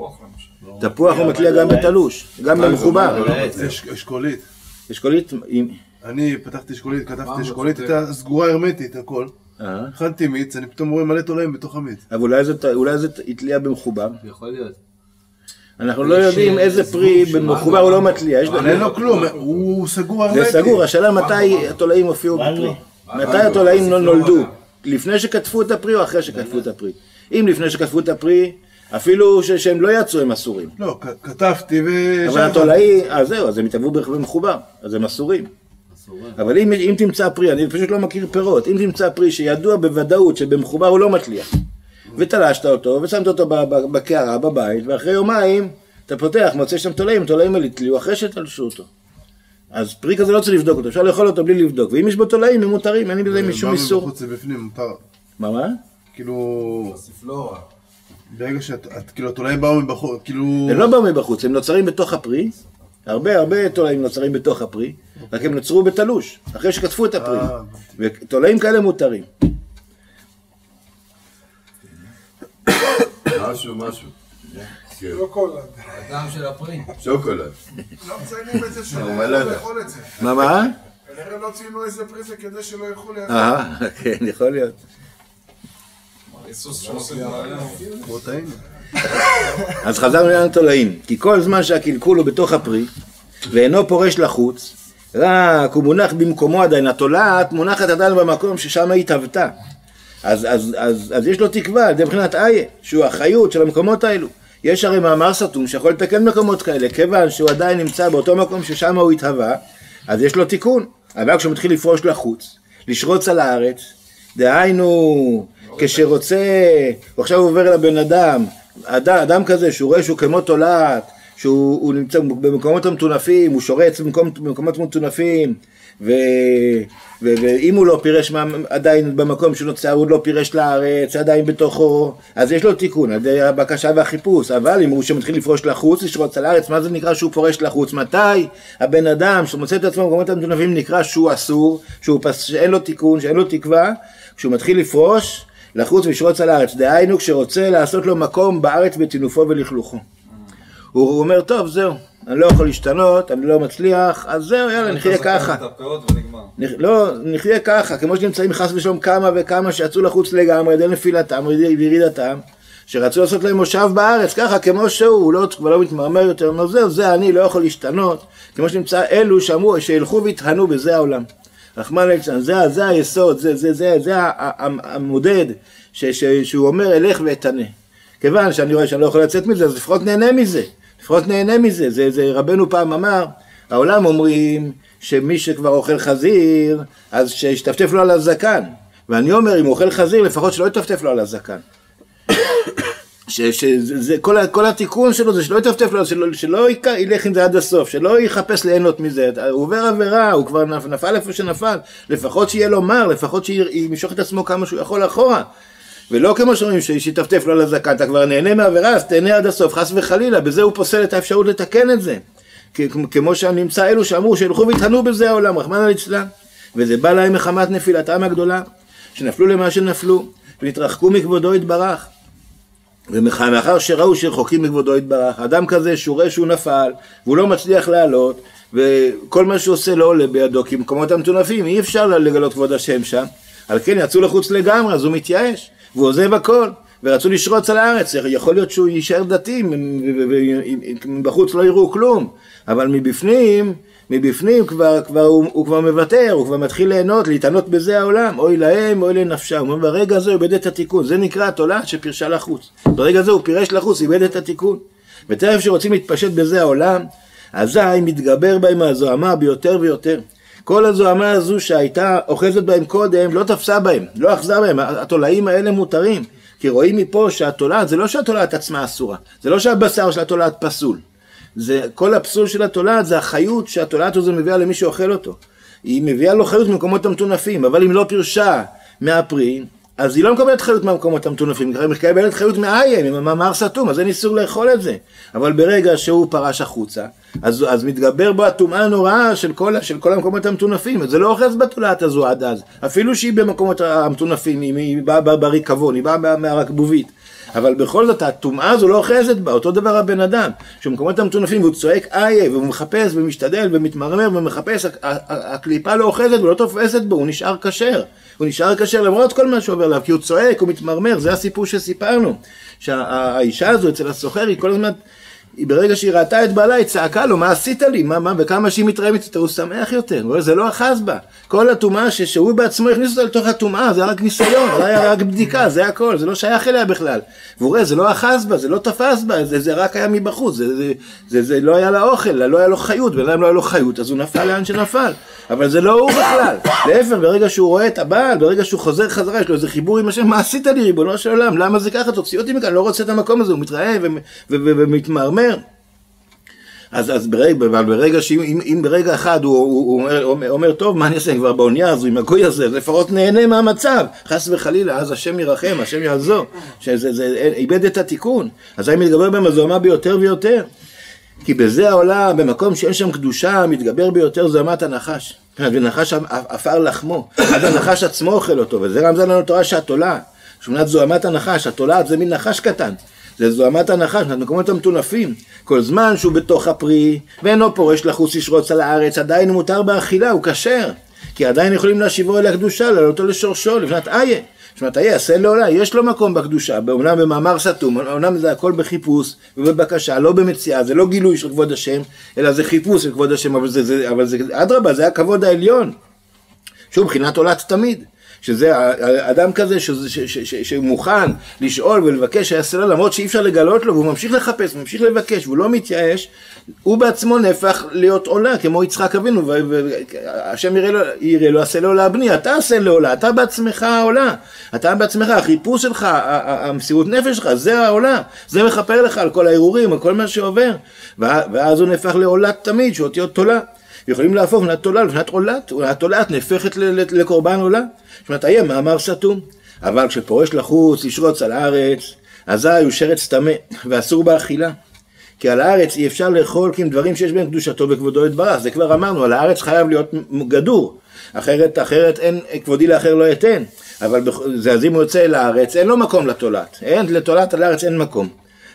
תפוח הוא מתליע גם בתלוש, גם במחובר. אשכולית. אשכולית? אני פתחתי אשכולית, כתבתי אשכולית, הייתה סגורה הרמטית הכל. הכנתי מיץ, אני פתאום רואה מלא תולעים בתוך המיץ. אבל אולי זה התליע במחובר. יכול להיות. אנחנו לא יודעים איזה פרי במחובר הוא לא מתליע. אין לו כלום, הוא סגור הרמטי. זה סגור, השאלה מתי התולעים הופיעו בפרי. מתי התולעים לא נולדו? לפני שכתבו את הפרי או אחרי שכתבו את הפרי? אם לפני שכתבו את הפרי, אפילו שהם לא יצאו הם אסורים. לא, כתבתי ו... אבל התולעים, אז זהו, אז הם יתאבו במחובר, אז הם אסורים. אבל אם, אם תמצא פרי, אני פשוט לא מכיר פירות, אם תמצא פרי שידוע בוודאות שבמחובר הוא לא מתליע, ותלשת אותו ושמת אותו בקערה בבית, ואחרי יומיים אתה פותח, מוצא שם תולעים, תולעים על התליעו אחרי שתלשו אותו. אז פרי כזה לא צריך לבדוק אותו, אפשר לאכול אותו בלי לבדוק, ואם יש בו תולעים הם מותרים, אין לי בזה משום איסור. בחוץ זה בפנים, מותר. מה מה? כאילו... בספלורה. ברגע שאת, כאילו התולעים באו מבחוץ, כאילו... הם לא באו מבחוץ, הם נוצרים בתוך הפרי, הרבה הרבה תולעים נוצרים בתוך הפרי, רק הם נוצרו בתלוש, אחרי שכתפו את הפרי, ותולעים כאלה מותרים. משהו, משהו. שוקולד. הטעם של הפרי. שוקולד. לא מציינים את זה שלא לאכול את זה. מה מה? כנראה לא ציינו איזה פרי זה כדי שלא ילכו לאכול. אה, כן, יכול להיות. אז חזרנו לעניין התולעים, כי כל זמן שהקלקול הוא בתוך הפרי, ואינו פורש לחוץ, רק הוא מונח במקומו עדיין, התולעת מונחת עדיין במקום ששם היא התהוותה. אז, אז, אז, אז יש לו תקווה, זה מבחינת איה, שהוא החיות של המקומות האלו. יש הרי מאמר סתום שיכול לתקן מקומות כאלה, כיוון שהוא עדיין נמצא באותו מקום ששם הוא התהווה, אז יש לו תיקון. אבל כשהוא מתחיל לפרוש לחוץ, לשרוץ על הארץ, דהיינו, כשרוצה, ועכשיו הוא עובר לבן אדם, אדם, אדם כזה שהוא רואה שהוא כמו תולעת, שהוא נמצא במקומות המטונפים, הוא שורץ במקום, במקומות מטונפים, ו, ו, ואם הוא לא פירש עדיין במקום שהוא נוצר, הוא לא פירש לארץ, עדיין בתוכו, אז יש לו תיקון, על ידי הבקשה והחיפוש. אבל אם הוא שמתחיל לפרוש לחוץ, לשרוץ על הארץ, מה זה נקרא שהוא פורש לחוץ? מתי הבן אדם שמוצא את עצמו במקומות המטונפים נקרא שהוא אסור, שהוא פס, שאין לו תיקון, שאין לו תקווה, כשהוא מתחיל לפרוש לחוץ ולשרוץ על הארץ, דהיינו כשרוצה לעשות לו מקום בארץ בתינופו ולכלוכו. הוא אומר, טוב, זהו, אני לא יכול להשתנות, אני לא מצליח, אז זהו, יאללה, נחיה ככה. לא, נחיה ככה, כמו שנמצאים חס ושלום כמה וכמה שיצאו לחוץ לגמרי, ידי נפילתם וירידתם, שרצו לעשות להם מושב בארץ, ככה, כמו שהוא, הוא לא, כבר לא מתמרמר יותר, אומר, זהו, זה אני, לא יכול להשתנות, כמו שנמצא אלו שאמרו, שילכו והתהנו בזה העולם. רחמן ליצלן, זה, זה היסוד, זה, זה, זה, זה המודד, ש, ש, שהוא אומר, אלך ואתנה. כיוון שאני רואה שאני לא יכול לצאת מזה, אז לפחות נהנה מזה. לפחות נהנה מזה. זה, זה רבנו פעם אמר, העולם אומרים שמי שכבר אוכל חזיר, אז שישטפטף לו על הזקן. ואני אומר, אם הוא אוכל חזיר, לפחות שלא יטפטף לו על הזקן. שזה, כל, כל התיקון שלו זה שלא יטפטף לו, שלא, שלא ילך עם זה עד הסוף, שלא יחפש ליהנות מזה. הוא עובר עבירה, הוא כבר נפל איפה שנפל. לפחות שיהיה לו מר, לפחות שימשוך את עצמו כמה שהוא יכול אחורה. ולא כמו שאומרים שיטפטף לו על הזקן, אתה כבר נהנה מעבירה, אז תהנה עד הסוף, חס וחלילה, בזה הוא פוסל את האפשרות לתקן את זה. כמו שנמצא אלו שאמרו שילכו והתהנו בזה העולם, רחמנא ליצלן, וזה בא להם מחמת נפילתם הגדולה, שנפלו למה שנפלו, והתרחקו מכבודו יתברך. ומאחר שראו שרחוקים מכבודו יתברך, אדם כזה שהוא רואה שהוא נפל, והוא לא מצליח לעלות, וכל מה שהוא עושה לא עולה בידו, כי במקומות המטונפים אי אפשר לגלות כבוד השם שם, על כן יצאו לחוץ לגמרי, אז הוא מתייאש. והוא עוזב הכל, ורצו לשרוץ על הארץ, יכול להיות שהוא יישאר דתי, בחוץ לא יראו כלום, אבל מבפנים, מבפנים כבר, כבר, הוא, הוא כבר מוותר, הוא כבר מתחיל ליהנות, להתענות בזה העולם, אוי להם, אוי לנפשם, ברגע הזה הוא איבד את התיקון, זה נקרא התולעת שפירשה לחוץ, ברגע הזה הוא פירש לחוץ, איבד את התיקון, ותכף שרוצים להתפשט בזה העולם, אזי מתגבר בהם הזוהמה ביותר ויותר, כל הזוהמה הזו שהייתה אוחזת בהם קודם, לא תפסה בהם, לא אחזה בהם, התולעים האלה מותרים. כי רואים מפה שהתולעת, זה לא שהתולעת עצמה אסורה, זה לא שהבשר של התולעת פסול. זה, כל הפסול של התולעת זה החיות שהתולעת הזו מביאה למי שאוכל אותו. היא מביאה לו חיות ממקומות המטונפים, אבל אם לא פירשה מהפרי, אז היא לא מקבלת חיות מהמקומות המטונפים, היא מקבלת חיות מהאיים, עם המאמר סתום, אז אין איסור לאכול את זה. אבל ברגע שהוא פרש החוצה, אז, אז מתגבר בו הטומאה הנוראה של כל, של כל המקומות המטונפים, זה לא אוחז בתולעת הזו עד אז, אפילו שהיא במקומות המטונפים, היא באה בריקבון, היא באה מהרקבובית, אבל בכל זאת הטומאה הזו לא אוחזת בה, אותו דבר הבן אדם, שבמקומות המטונפים והוא צועק איה, והוא מחפש ומשתדל ומתמרמר ומחפש, הקליפה לא אוחזת ולא תופסת בו, הוא נשאר כשר. הוא נשאר כשר למרות כל מה שעובר עליו, כי הוא צועק, הוא מתמרמר, זה הסיפור שסיפרנו. שהאישה הזו אצל הסוחר, היא כל הזמן, ברגע שהיא ראתה את בעלה, היא צעקה לו, מה עשית לי? מה, מה? וכמה שהיא מתרעמת איתה, הוא שמח יותר. זה לא אחז בה. כל הטומאה שהוא בעצמו הכניס אותה לתוך הטומאה, זה רק ניסיון, זה היה רק בדיקה, זה הכל, זה לא שייך אליה בכלל. והוא רואה, זה לא אחז בה, זה לא תפס בה, זה, זה רק היה מבחוץ, זה, זה, זה, זה לא היה לה אוכל, לא היה לו חיות, ולהם לא היה לו חיות, אז הוא נפל לאן שנפל. אבל זה לא הוא בכלל. להפך, ברגע שהוא רואה את הבעל, ברגע שהוא חוזר חזרה, יש לו איזה חיבור עם השם, מה עשית לי, ריבונו של עולם? למה זה ככה? תוציא אותי מכאן, לא רוצה את המקום הזה, הוא מתרעב ומתמרמר. אז, אז ברגע, ברגע שאם, אם ברגע אחד הוא, הוא, הוא אומר, אומר, אומר, טוב, מה אני אעשה כבר באונייה הזו, עם הגוי הזה, לפחות נהנה מהמצב, חס וחלילה, אז השם ירחם, השם יעזור, שזה, זה, איבד את התיקון, אז אני מתגבר בהם הזוהמה ביותר ויותר, כי בזה העולם, במקום שאין שם קדושה, מתגבר ביותר זוהמת הנחש, ונחש עפר לחמו, עד הנחש עצמו אוכל אותו, וזה רמזה לנו תורה שהתולעת, שמונת זוהמת הנחש, התולעת זה מין נחש קטן, זה זוהמת הנחש, במקומות המטונפים, כל זמן שהוא בתוך הפרי, ואינו פורש לחוץ לשרוץ על הארץ, עדיין הוא מותר באכילה, הוא כשר, כי עדיין יכולים להשיבו אל הקדושה, לעלותו לשורשו, לבנת איה, שבנת איה, עשה לעולה, יש לו מקום בקדושה, אומנם במאמר סתום, אומנם זה הכל בחיפוש ובבקשה, לא במציאה, זה לא גילוי של כבוד השם, אלא זה חיפוש של כבוד השם, אבל זה, זה, אבל זה, אדרבה, זה הכבוד העליון, שהוא מבחינת עולת תמיד. שזה אדם כזה שמוכן לשאול ולבקש שיעשה לו, למרות שאי אפשר לגלות לו, והוא ממשיך לחפש, הוא ממשיך לבקש, והוא לא מתייאש, הוא בעצמו נהפך להיות עולה, כמו יצחק אבינו, והשם יראה לו, יראה לו, עשה לו עולה בני, אתה עשה לו עולה, אתה בעצמך העולה, אתה בעצמך, החיפוש שלך, המסירות נפש שלך, זה העולה, זה מכפר לך על כל הערעורים, על כל מה שעובר, ואז הוא נהפך לעולת תמיד, שאותיות תולה. יכולים להפוך מבחינת תולה לבחינת עולת, התולעת נהפכת לקורבן עולה. זאת אומרת, היה מאמר סתום, אבל כשפורש לחוץ, לשרוץ על הארץ, אזי הוא שרץ טמא, ואסור באכילה. כי על הארץ אי אפשר לאכול כי עם דברים שיש בהם קדושתו וכבודו יתברך. זה כבר אמרנו, על הארץ חייב להיות גדור, אחרת, אחרת אין, כבודי לאחר לא יתן. אבל זה אז אם הוא יוצא אל הארץ, אין לו מקום לתולעת. אין, לתולעת על הארץ אין מקום.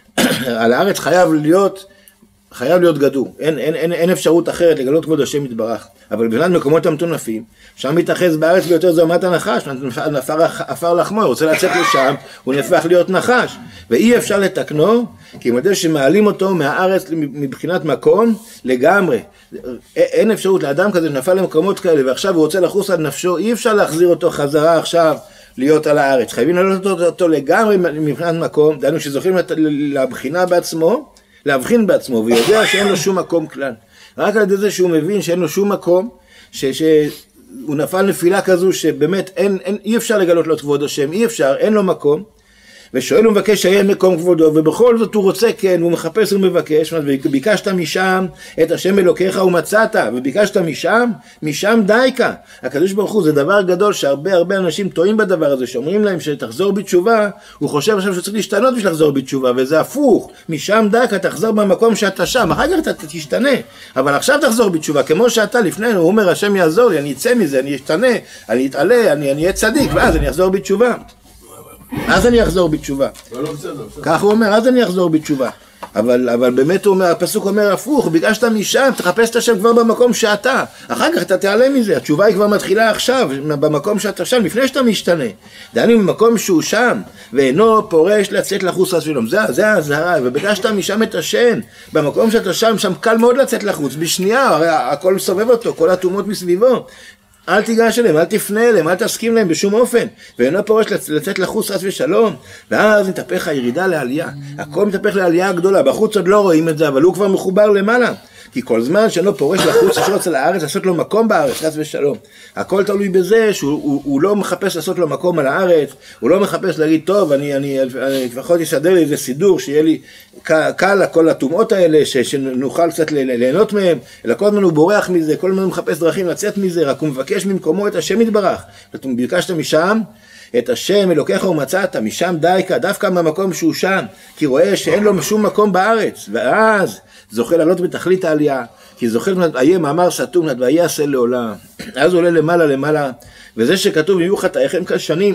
על הארץ חייב להיות... חייב להיות גדור, אין, אין, אין, אין אפשרות אחרת לגלות כבוד השם יתברך, אבל בבחינת מקומות המטונפים, שם מתאחז בארץ ביותר זוהמת הנחש, נפר עפר לחמו, רוצה לצאת לשם, הוא נהפך להיות נחש, ואי אפשר לתקנו, כי מדע שמעלים אותו מהארץ מבחינת מקום לגמרי, אין אפשרות לאדם כזה שנפל למקומות כאלה, ועכשיו הוא רוצה לחוס על נפשו, אי אפשר להחזיר אותו חזרה עכשיו, להיות על הארץ, חייבים לעלות אותו, אותו לגמרי מבחינת מקום, דענו שזוכים לבחינה בעצמו, להבחין בעצמו, ויודע שאין לו שום מקום כלל. רק על ידי זה שהוא מבין שאין לו שום מקום, ש, שהוא נפל נפילה כזו שבאמת אין, אין, אי אפשר לגלות לו את כבוד השם, אי אפשר, אין לו מקום, ושואל ומבקש שיהיה מקום כבודו, ובכל זאת הוא רוצה כן, הוא מחפש ומבקש, וביקשת משם את השם אלוקיך ומצאת, וביקשת משם, משם דייקה. הקדוש ברוך הוא זה דבר גדול שהרבה הרבה אנשים טועים בדבר הזה, שאומרים להם שתחזור בתשובה, הוא חושב עכשיו שצריך להשתנות בשביל לחזור בתשובה, וזה הפוך, משם דייקה, תחזור במקום שאתה שם, אחר כך אתה תשתנה, אבל עכשיו תחזור בתשובה, כמו שאתה לפני, הוא אומר השם יעזור לי, אני אצא מזה, אני אשתנה, אני אתעלה, אני אהיה צדיק, ואז אני אחזור בתשובה. אז אני אחזור בתשובה. כך הוא אומר, אז אני אחזור בתשובה. אבל, אבל באמת הוא אומר, הפסוק אומר הפוך, ביקשת משם, תחפש את השם כבר במקום שאתה. אחר כך אתה תעלה מזה, התשובה היא כבר מתחילה עכשיו, במקום שאתה שם, לפני שאתה משתנה. דענו במקום שהוא שם, ואינו פורש לצאת לחוץ שלום. זה, זה ההזהרה, וביקשת משם את השם, במקום שאתה שם, שם קל מאוד לצאת לחוץ, בשנייה, הרי הכל סובב אותו, כל התאומות מסביבו. אל תיגש אליהם, אל תפנה אליהם, אל תסכים להם בשום אופן, ואינו פורש לצאת לחוץ חס ושלום, ואז נתהפך הירידה לעלייה, הכל מתהפך לעלייה הגדולה, בחוץ עוד לא רואים את זה, אבל הוא כבר מחובר למעלה, כי כל זמן שאינו פורש לחוץ לשרוץ על הארץ, לעשות לו מקום בארץ, חס ושלום, הכל תלוי בזה שהוא הוא, הוא לא מחפש לעשות לו מקום על הארץ, הוא לא מחפש להגיד, טוב, אני, אני, אני לפחות יסדר לי איזה סידור, שיהיה לי קל לכל התאומות האלה, ש, שנוכל קצת ליהנות מהם, אלא כל הזמן הוא בורח מזה, כל הזמן הוא מחפש דרכים לצאת מזה, רק הוא מבקש ממקומו את השם יתברך, ואתה ביקשת משם, את השם אלוקיך ומצאת, משם דייקה, דווקא מהמקום שהוא שם, כי רואה שאין לו שום מקום בארץ, ואז זוכה לעלות בתכלית העלייה, כי זוכה איה מאמר סתום, ואיה עשה לעולה, אז עולה למעלה למעלה, וזה שכתוב יהיו חטאיכם כשנים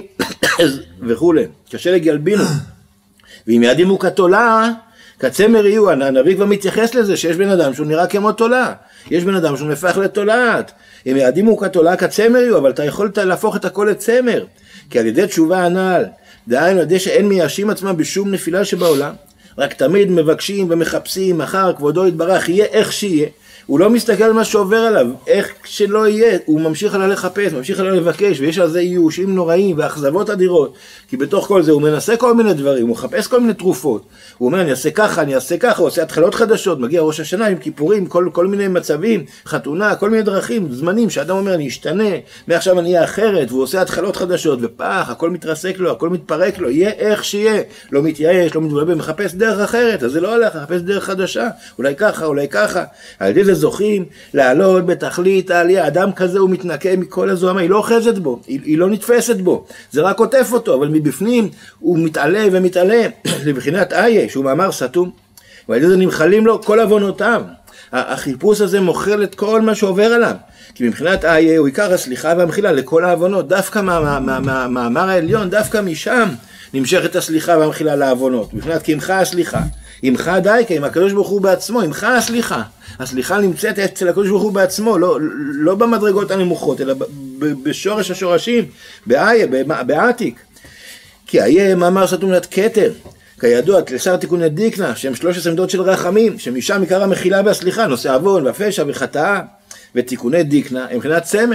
וכו', קשה לגלבינו, ואם יעדימו כתולה, כצמר יהיו, הנביא כבר מתייחס לזה, שיש בן אדם שהוא נראה כמו תולה, יש בן אדם שהוא נהפך לתולעת, אם יעדימו כתולה כצמר יהיו, אבל אתה יכול להפוך את הכל לצמר, כי על ידי תשובה הנעל, דהיינו על ידי שאין מייאשים עצמם בשום נפילה שבעולם, רק תמיד מבקשים ומחפשים, מחר כבודו יתברך, יהיה איך שיהיה, הוא לא מסתכל על מה שעובר עליו, איך שלא יהיה, הוא ממשיך עליו לחפש, ממשיך עליו לבקש, ויש על זה ייאושים נוראים ואכזבות אדירות, כי בתוך כל זה הוא מנסה כל מיני דברים, הוא מחפש כל מיני תרופות, הוא אומר אני אעשה ככה, אני אעשה ככה, הוא עושה התחלות חדשות, מגיע ראש השנה עם כיפורים, כל, כל מיני מצבים, חתונה, כל מיני דרכים, זמנים, שאדם אומר אני אשתנה, מעכשיו אני אהיה אחרת, והוא עושה התחלות חדשות, ופח, הכל מתרסק לו, הכל מתפרק לו, יהיה איך שיהיה, לא מתייאש, לא מתבלבל, מחפש דרך אחרת, אז זה לא הולך, מחפש דרך חדשה, אולי ככה, אולי ככה, על ידי זה זוכים לעלות בתכלית העלייה, אדם כזה הוא מתנקה מכל הזוהמה, היא לא אוחזת בו, היא, היא לא נתפסת בו, זה רק עוטף אותו, אבל מבפנים הוא מתעלה ומתעלה, לבחינת איה, שהוא מאמר סתום, ועל ידי זה נמחלים לו כל עוונותיו, החיפוש הזה מוכר את כל מה שעובר עליו, כי מבחינת איה הוא עיקר הסליחה והמחילה לכל העוונות, דווקא מהמאמר העליון, דווקא משם נמשכת הסליחה והמחילה לעוונות, מבחינת כי עמך הסליחה, עמך דייקה, עם הקדוש ברוך הוא בעצמו, עמך הסליחה, הסליחה נמצאת אצל הקדוש ברוך הוא בעצמו, לא, לא במדרגות הנמוכות, אלא בשורש השורשים, באיה, בעתיק, כי איה מאמר סתום נת כתר, כידוע, תלסר תיקוני דיקנה, שהם שלוש עשרה עמדות של רחמים, שמשם עיקר המחילה והסליחה, נושא עוון והפשע וחטאה, ותיקוני דיקנה, הם מבחינת צמר,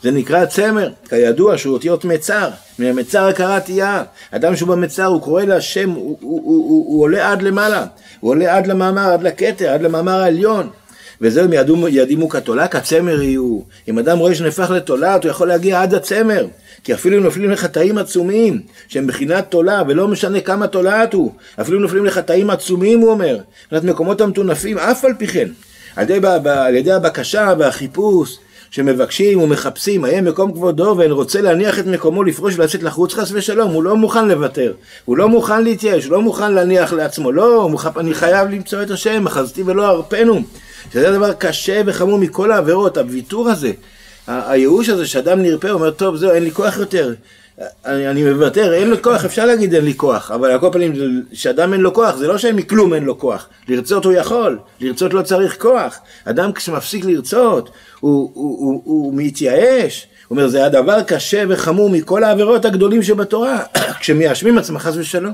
זה נקרא צמר, כידוע שהוא אותיות מצר, מן המצר הכרת תהיה. אדם שהוא במצר הוא קורא להשם, הוא, הוא, הוא, הוא, הוא עולה עד למעלה, הוא עולה עד למאמר, עד לכתר, עד למאמר העליון. וזהו ידימו כתולה, כצמר יהיו. אם אדם רואה שנפח לתולעת, הוא יכול להגיע עד הצמר. כי אפילו נופלים לחטאים עצומים, שהם בחינת תולה, ולא משנה כמה תולעת הוא. אפילו נופלים לחטאים עצומים, הוא אומר. זאת מקומות המטונפים, אף על פי כן. על ידי, על ידי הבקשה והחיפוש, שמבקשים ומחפשים, היה מקום כבודו, ואין רוצה להניח את מקומו לפרוש ולצאת לחוץ חס ושלום. הוא לא מוכן לוותר. הוא לא מוכן להתייאש, הוא לא מוכן להניח לעצמו. לא, אני חייב למצוא את השם, אחזתי ולא ארפנו. שזה דבר קשה וחמור מכל העבירות, הוויתור הזה, הייאוש הזה שאדם נרפא, אומר, טוב, זהו, אין לי כוח יותר, אני, אני מוותר, אין לו כוח, אפשר להגיד אין לי כוח, אבל על כל פנים, שאדם אין לו כוח, זה לא שאין מכלום אין לו כוח, לרצות הוא יכול, לרצות לא צריך כוח, אדם כשמפסיק לרצות, הוא, הוא, הוא, הוא מתייאש, הוא אומר, זה הדבר קשה וחמור מכל העבירות הגדולים שבתורה, כשמיישמים עצמך חס ושלום.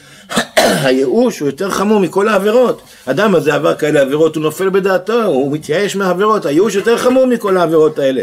הייאוש הוא יותר חמור מכל העבירות. אדם הזה עבר כאלה עבירות, הוא נופל בדעתו, הוא מתייאש מהעבירות. הייאוש יותר חמור מכל העבירות האלה.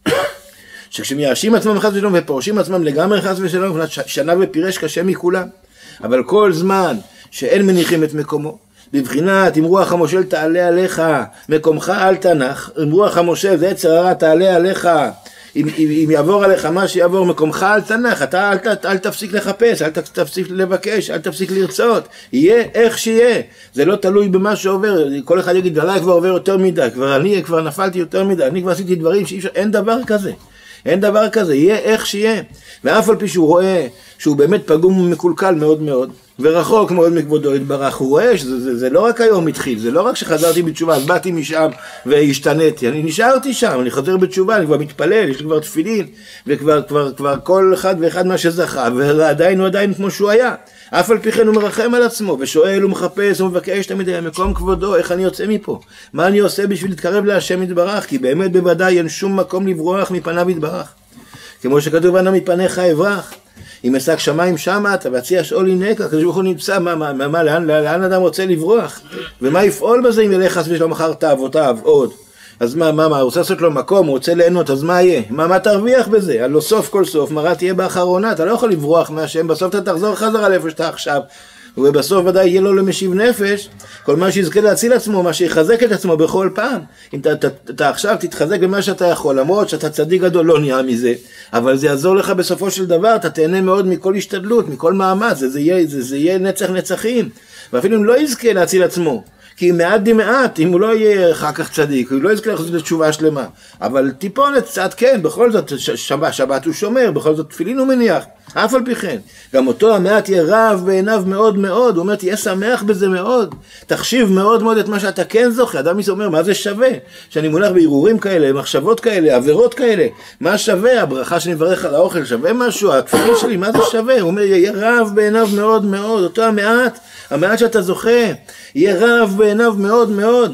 שכשמייאשים עצמם חס ושלום ופורשים עצמם לגמרי חס ושלום, שנה ופירש קשה מכולם. אבל כל זמן שאין מניחים את מקומו, בבחינת אם רוח המושל תעלה עליך, מקומך אל תנח. אם רוח המושל זה יצר הרע תעלה עליך, אם, אם, אם יעבור עליך מה שיעבור, מקומך אל תנח, אתה אל, אל, אל תפסיק לחפש, אל תפסיק לבקש, אל תפסיק לרצות, יהיה איך שיהיה, זה לא תלוי במה שעובר, כל אחד יגיד, עליי כבר עובר יותר מדי, כבר אני כבר נפלתי יותר מדי, אני כבר עשיתי דברים שאי אפשר, אין דבר כזה, אין דבר כזה, יהיה איך שיהיה, ואף על פי שהוא רואה שהוא באמת פגום ומקולקל מאוד מאוד, ורחוק מאוד מכבודו יתברך, הוא רואה שזה זה, זה לא רק היום התחיל, זה לא רק שחזרתי בתשובה, אז באתי משם והשתניתי, אני נשארתי שם, אני חוזר בתשובה, אני כבר מתפלל, יש לי כבר תפילין, וכבר כבר, כבר כל אחד ואחד מה שזכה, ועדיין הוא עדיין כמו שהוא היה, אף על פי כן הוא מרחם על עצמו, ושואל ומחפש ומבקש תמיד, מקום כבודו, איך אני יוצא מפה? מה אני עושה בשביל להתקרב להשם יתברך? כי באמת בוודאי אין שום מקום לברוח מפניו יתברך, כמו שכתוב אנה מפניך אברח. אם אשק שמיים שמת, והציע שאול הינקה, הקדוש ברוך הוא נמצא, מה, מה, מה, לאן, לאן אדם רוצה לברוח? ומה יפעול בזה אם ילך חס ושלום אחר תאוותיו עוד? אז מה, מה, מה, הוא רוצה לעשות לו מקום, הוא רוצה ליהנות, אז מה יהיה? מה, מה תרוויח בזה? הלא סוף כל סוף, מרה תהיה באחרונה, אתה לא יכול לברוח מהשם, בסוף אתה תחזור חזרה לאיפה שאתה עכשיו, ובסוף ודאי יהיה לו למשיב נפש, כל מה שיזכה להציל עצמו, מה שיחזק את עצמו בכל פעם. אם אתה, אתה, אתה עכשיו תתחזק במה שאתה יכול, למרות שאתה צדיק גדול לא נהיה מזה, אבל זה יעזור לך בסופו של דבר, אתה תהנה מאוד מכל השתדלות, מכל מאמץ, זה, זה, יהיה, זה, זה יהיה נצח נצחים, ואפילו אם לא יזכה להציל עצמו, כי מעט די מעט, אם הוא לא יהיה אחר כך צדיק, הוא לא יזכה לחזור לתשובה שלמה, אבל טיפונת קצת כן, בכל זאת שבת, שבת הוא שומר, בכל זאת תפילין הוא מניח, אף על פי כן, גם אותו המעט יהיה רב בעיניו מאוד מאוד, הוא אומר תהיה שמח בזה מאוד, תחשיב מאוד מאוד את מה שאתה כן זוכה, אדם אומר מה זה שווה, שאני מונח בהרהורים כאלה, מחשבות כאלה, עבירות כאלה, מה שווה, הברכה שאני מברך על האוכל שווה משהו, התפילין שלי מה זה שווה, הוא אומר יהיה רב בעיניו מאוד מאוד, אותו המעט, המעט שאתה זוכה, יהיה רב בעיניו מאוד מאוד,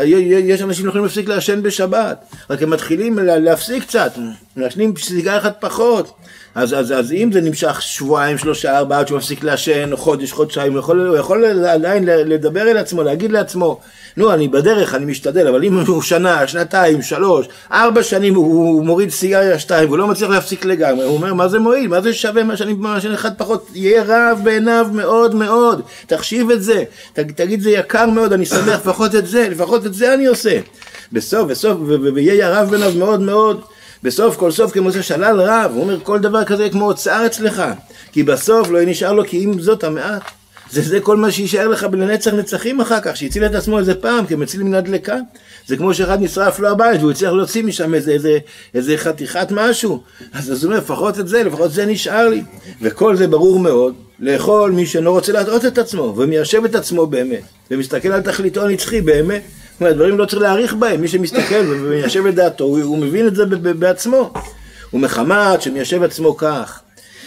יש אנשים יכולים להפסיק לעשן בשבת, רק הם מתחילים להפסיק קצת, מעשנים סיגריה אחת פחות, אז, אז, אז אם זה נמשך שבועיים, שלושה, ארבעה, עד שהוא מפסיק לעשן, או חודש, חודשיים, הוא יכול, הוא יכול עדיין לדבר אל עצמו, להגיד לעצמו, נו, אני בדרך, אני משתדל, אבל אם הוא שנה, שנתיים, שלוש, ארבע שנים, הוא, הוא מוריד סיגריה שתיים, והוא לא מצליח להפסיק לגמרי, הוא אומר, מה זה מועיל? מה זה שווה מה שאני, מה שאני אחד פחות, יהיה רב בעיניו מאוד מאוד, תחשיב את זה, ת, תגיד זה יקר מאוד, אני שמח, לפחות את זה, לפחות את זה אני עושה. בסוף, בסוף, ויהיה רב בעיניו מאוד מאוד, בסוף כל סוף כמו זה שלל רב, הוא אומר כל דבר כזה כמו אוצר אצלך, כי בסוף לא נשאר לו כי אם זאת המעט, זה זה כל מה שישאר לך בלנצח נצחים אחר כך, שהציל את עצמו איזה פעם כמציל מן הדלקה, זה כמו שאחד נשרף לו הבית והוא הצליח להוציא משם איזה, איזה, איזה חתיכת משהו, אז הוא אומר לפחות את זה, לפחות זה נשאר לי, וכל זה ברור מאוד, לכל מי שלא רוצה להטעות את עצמו, ומיישב את עצמו באמת, ומסתכל על תכליתו הנצחי באמת, הדברים לא צריך להעריך בהם, מי שמסתכל ומיישב את דעתו, הוא, הוא מבין את זה בעצמו. הוא מחמת שמיישב עצמו כך,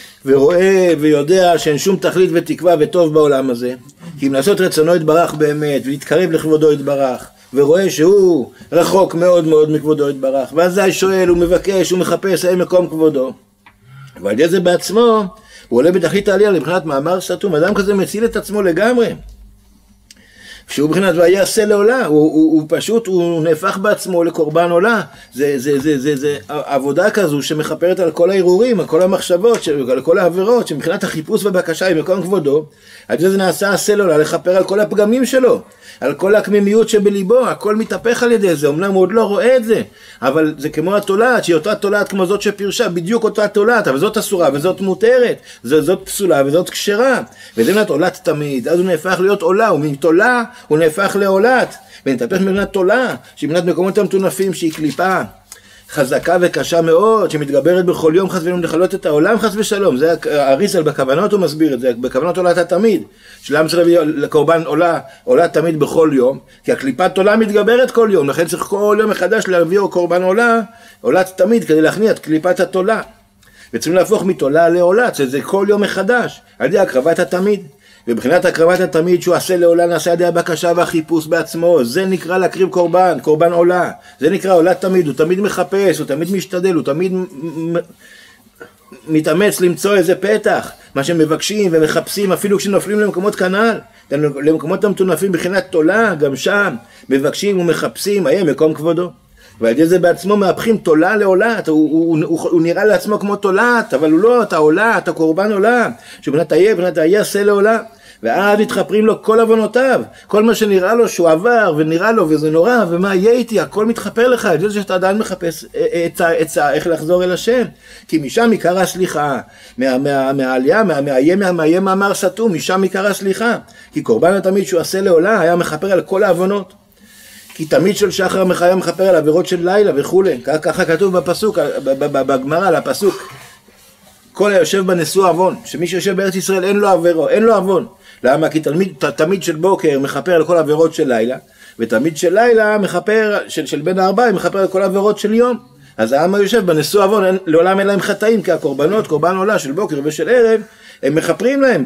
ורואה ויודע שאין שום תכלית ותקווה וטוב בעולם הזה, כי אם לעשות רצונו יתברך באמת, ולהתקרב לכבודו יתברך, ורואה שהוא רחוק מאוד מאוד מכבודו יתברך, ואז זה שואל, הוא מבקש, הוא מחפש, אין מקום כבודו. ועל ידי זה בעצמו, הוא עולה בתכלית העלייה לבחינת מאמר סתום, אדם כזה מציל את עצמו לגמרי. שהוא מבחינת ויעשה לעולה, הוא, הוא, הוא פשוט, הוא נהפך בעצמו לקורבן עולה. זה, זה, זה, זה, זה עבודה כזו שמחפרת על כל הערעורים, על כל המחשבות, על כל העבירות, שמבחינת החיפוש והבקשה היא מקום כבודו, עד זה נעשה עשה לעולה, לחפר על כל הפגמים שלו, על כל הקמימיות שבליבו, הכל מתהפך על ידי זה, אמנם הוא עוד לא רואה את זה, אבל זה כמו התולעת, שהיא אותה תולעת כמו זאת שפרשה, בדיוק אותה תולעת, אבל זאת אסורה וזאת מותרת, זאת, זאת פסולה וזאת כשרה, וזה מבחינת עולת תמיד, אז הוא נהפך להיות עולה, ומתולה הוא נהפך לעולת, ונתהפך מבחינת תולה, שהיא מבחינת מקומות המטונפים שהיא קליפה, חזקה וקשה מאוד, שמתגברת בכל יום חס ושלום לכלות את העולם חס ושלום. זה הריסל בכוונות הוא מסביר את זה, בכוונות עולת התמיד, שלמה צריך להביא לקורבן עולה, עולה תמיד בכל יום, כי הקליפת עולה מתגברת כל יום, לכן צריך כל יום מחדש להביא קורבן עולה, עולת תמיד, כדי להכניע את קליפת התולה. וצריכים להפוך מתולה לעולת, זה כל יום מחדש, על ידי הקרבת התמיד. ובבחינת הקרבת התמיד שהוא עשה לעולה נעשה ידי הבקשה והחיפוש בעצמו, זה נקרא להקריב קורבן, קורבן עולה, זה נקרא עולה תמיד, הוא תמיד מחפש, הוא תמיד משתדל, הוא תמיד מתאמץ למצוא איזה פתח, מה שמבקשים ומחפשים אפילו כשנופלים למקומות כנ"ל, למקומות המטונפים בבחינת תולה, גם שם מבקשים ומחפשים, היה מקום כבודו. ועל ידי זה בעצמו מהפכים תולה לעולת, הוא, הוא, הוא, הוא נראה לעצמו כמו תולעת, אבל הוא לא, אתה עולה, אתה קורבן עולה, שבנת היה, בנת היה עשה לעולה, ואז מתחפרים לו כל עוונותיו, כל מה שנראה לו שהוא עבר ונראה לו וזה נורא, ומה יהיה איתי, הכל מתחפר לך, את זה שאתה עדיין מחפש עצה, עצה, איך לחזור אל השם, כי משם עיקר הסליחה, מה, מה, מהעלייה, מהאיים מה, מה, מאמר סתום, משם עיקר הסליחה, כי קורבן התמיד שהוא עשה לעולה היה מחפר על כל העוונות, כי תמיד של שחר מחיה מחפר על עבירות של לילה וכו'. ככה כתוב בפסוק, בגמרא, לפסוק. כל היושב בנשוא עוון, שמי שיושב בארץ ישראל אין לו עבירו, אין לו עוון. למה? כי תמיד, תמיד של בוקר מחפר על כל עבירות של לילה, ותמיד של לילה מחפר, של, של בין הארבעים מחפר על כל עבירות של יום. אז העם היושב בנשוא עוון, לעולם אין להם חטאים, כי הקורבנות, קורבן עולה של בוקר ושל ערב, הם מחפרים להם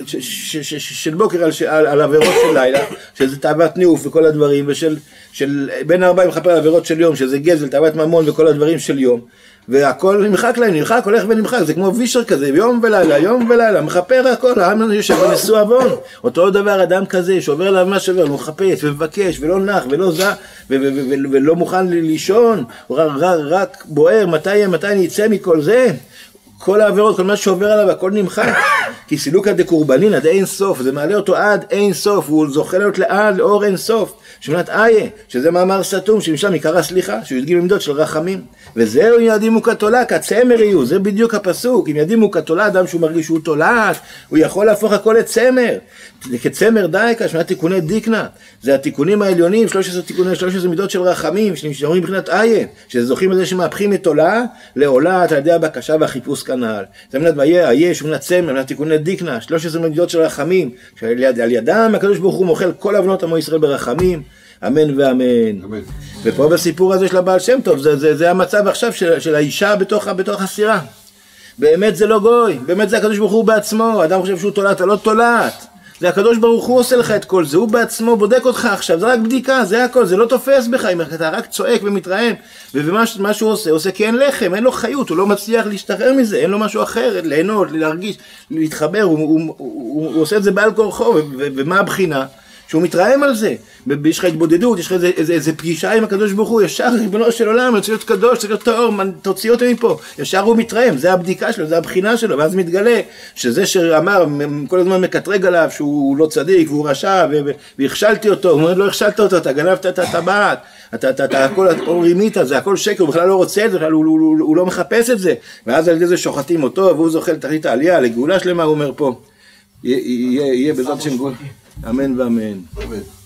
של בוקר על, על, על עבירות של לילה, שזה תאוות ניאוף וכל הדברים, ושל של, בין הארבעים מחפר על עבירות של יום, שזה גזל, תאוות ממון וכל הדברים של יום, והכל נמחק להם, נמחק, הולך ונמחק, זה כמו וישר כזה, יום ולילה, יום ולילה, מחפר הכל, העם יושב בנשוא עוון, אותו דבר אדם כזה, שעובר עליו מה שעובר, הוא מחפש ומבקש, ולא נח, ולא זע, ולא מוכן לישון, הוא רק בוער, מתי, מתי אני אצא מכל זה, כל העבירות, כל מה שעובר עליו, הכל נמחק, כי סילוקא דקורבנין עד אין סוף, זה מעלה אותו עד אין סוף, הוא זוכה להיות לעד לאור אין סוף, שמונת איה, שזה מאמר סתום, שמשם עיקר הסליחה, שהוא ידגים עמדות של רחמים, וזהו ידימו כתולה, כצמר יהיו, זה בדיוק הפסוק, אם ידימו כתולה, אדם שהוא מרגיש שהוא תולעת, הוא יכול להפוך הכל לצמר, כצמר דייקה, שמונת תיקוני דיקנה, זה התיקונים העליונים, שלוש עשרה תיקוני, שלוש עשרה מידות של רחמים, שנשארים מבחינת איה, שזוכים לזה שמהפכים מתולה לעולת על ידי הבקשה והחיפוש כנ"ל. זה מנת ויה, איה, שמונת צמר, מנת תיקוני דיקנה, שלוש עשרה מידות של רחמים, שעל ידם הקדוש ברוך הוא מוחל כל עוונות עמו ישראל ברחמים, אמן ואמן. אמן. ופה בסיפור הזה של הבעל שם טוב, זה, זה, זה המצב עכשיו של, של האישה בתוך, בתוך הסירה. באמת זה לא גוי, באמת זה הקדוש ברוך הוא בעצמו, האדם חושב שהוא תולעת, אתה לא תולעת. זה הקדוש ברוך הוא עושה לך את כל זה, הוא בעצמו בודק אותך עכשיו, זה רק בדיקה, זה הכל, זה לא תופס בך, אם אתה רק צועק ומתרעם, ומה שהוא עושה, עושה כי אין לחם, אין לו חיות, הוא לא מצליח להשתחרר מזה, אין לו משהו אחר, ליהנות, להרגיש, להתחבר, הוא, הוא, הוא, הוא, הוא עושה את זה בעל כורחו, ומה הבחינה? שהוא מתרעם על זה, יש לך התבודדות, יש לך איזה, איזה, איזה פגישה עם הקדוש ברוך הוא, ישר ריבונו של עולם, רוצה להיות קדוש, רוצה להיות טהור, תוציא אותו מפה, ישר הוא מתרעם, זה הבדיקה שלו, זה הבחינה שלו, ואז מתגלה שזה שאמר, כל הזמן מקטרג עליו, שהוא לא צדיק, והוא רשע, והכשלתי אותו, הוא אומר, לא הכשלת אותו, אתה גנבת את הטבעת, אתה, אתה, אתה, הכל, הכל רימית, זה הכל שקר, הוא בכלל לא רוצה את זה, הוא, הוא, הוא, הוא לא מחפש את זה, ואז על ידי זה שוחטים אותו, והוא זוכה לתכלית העלייה, לגאולה שלמה, הוא אומר פה, יהיה בעזרת השם גאולה. אמן ואמן.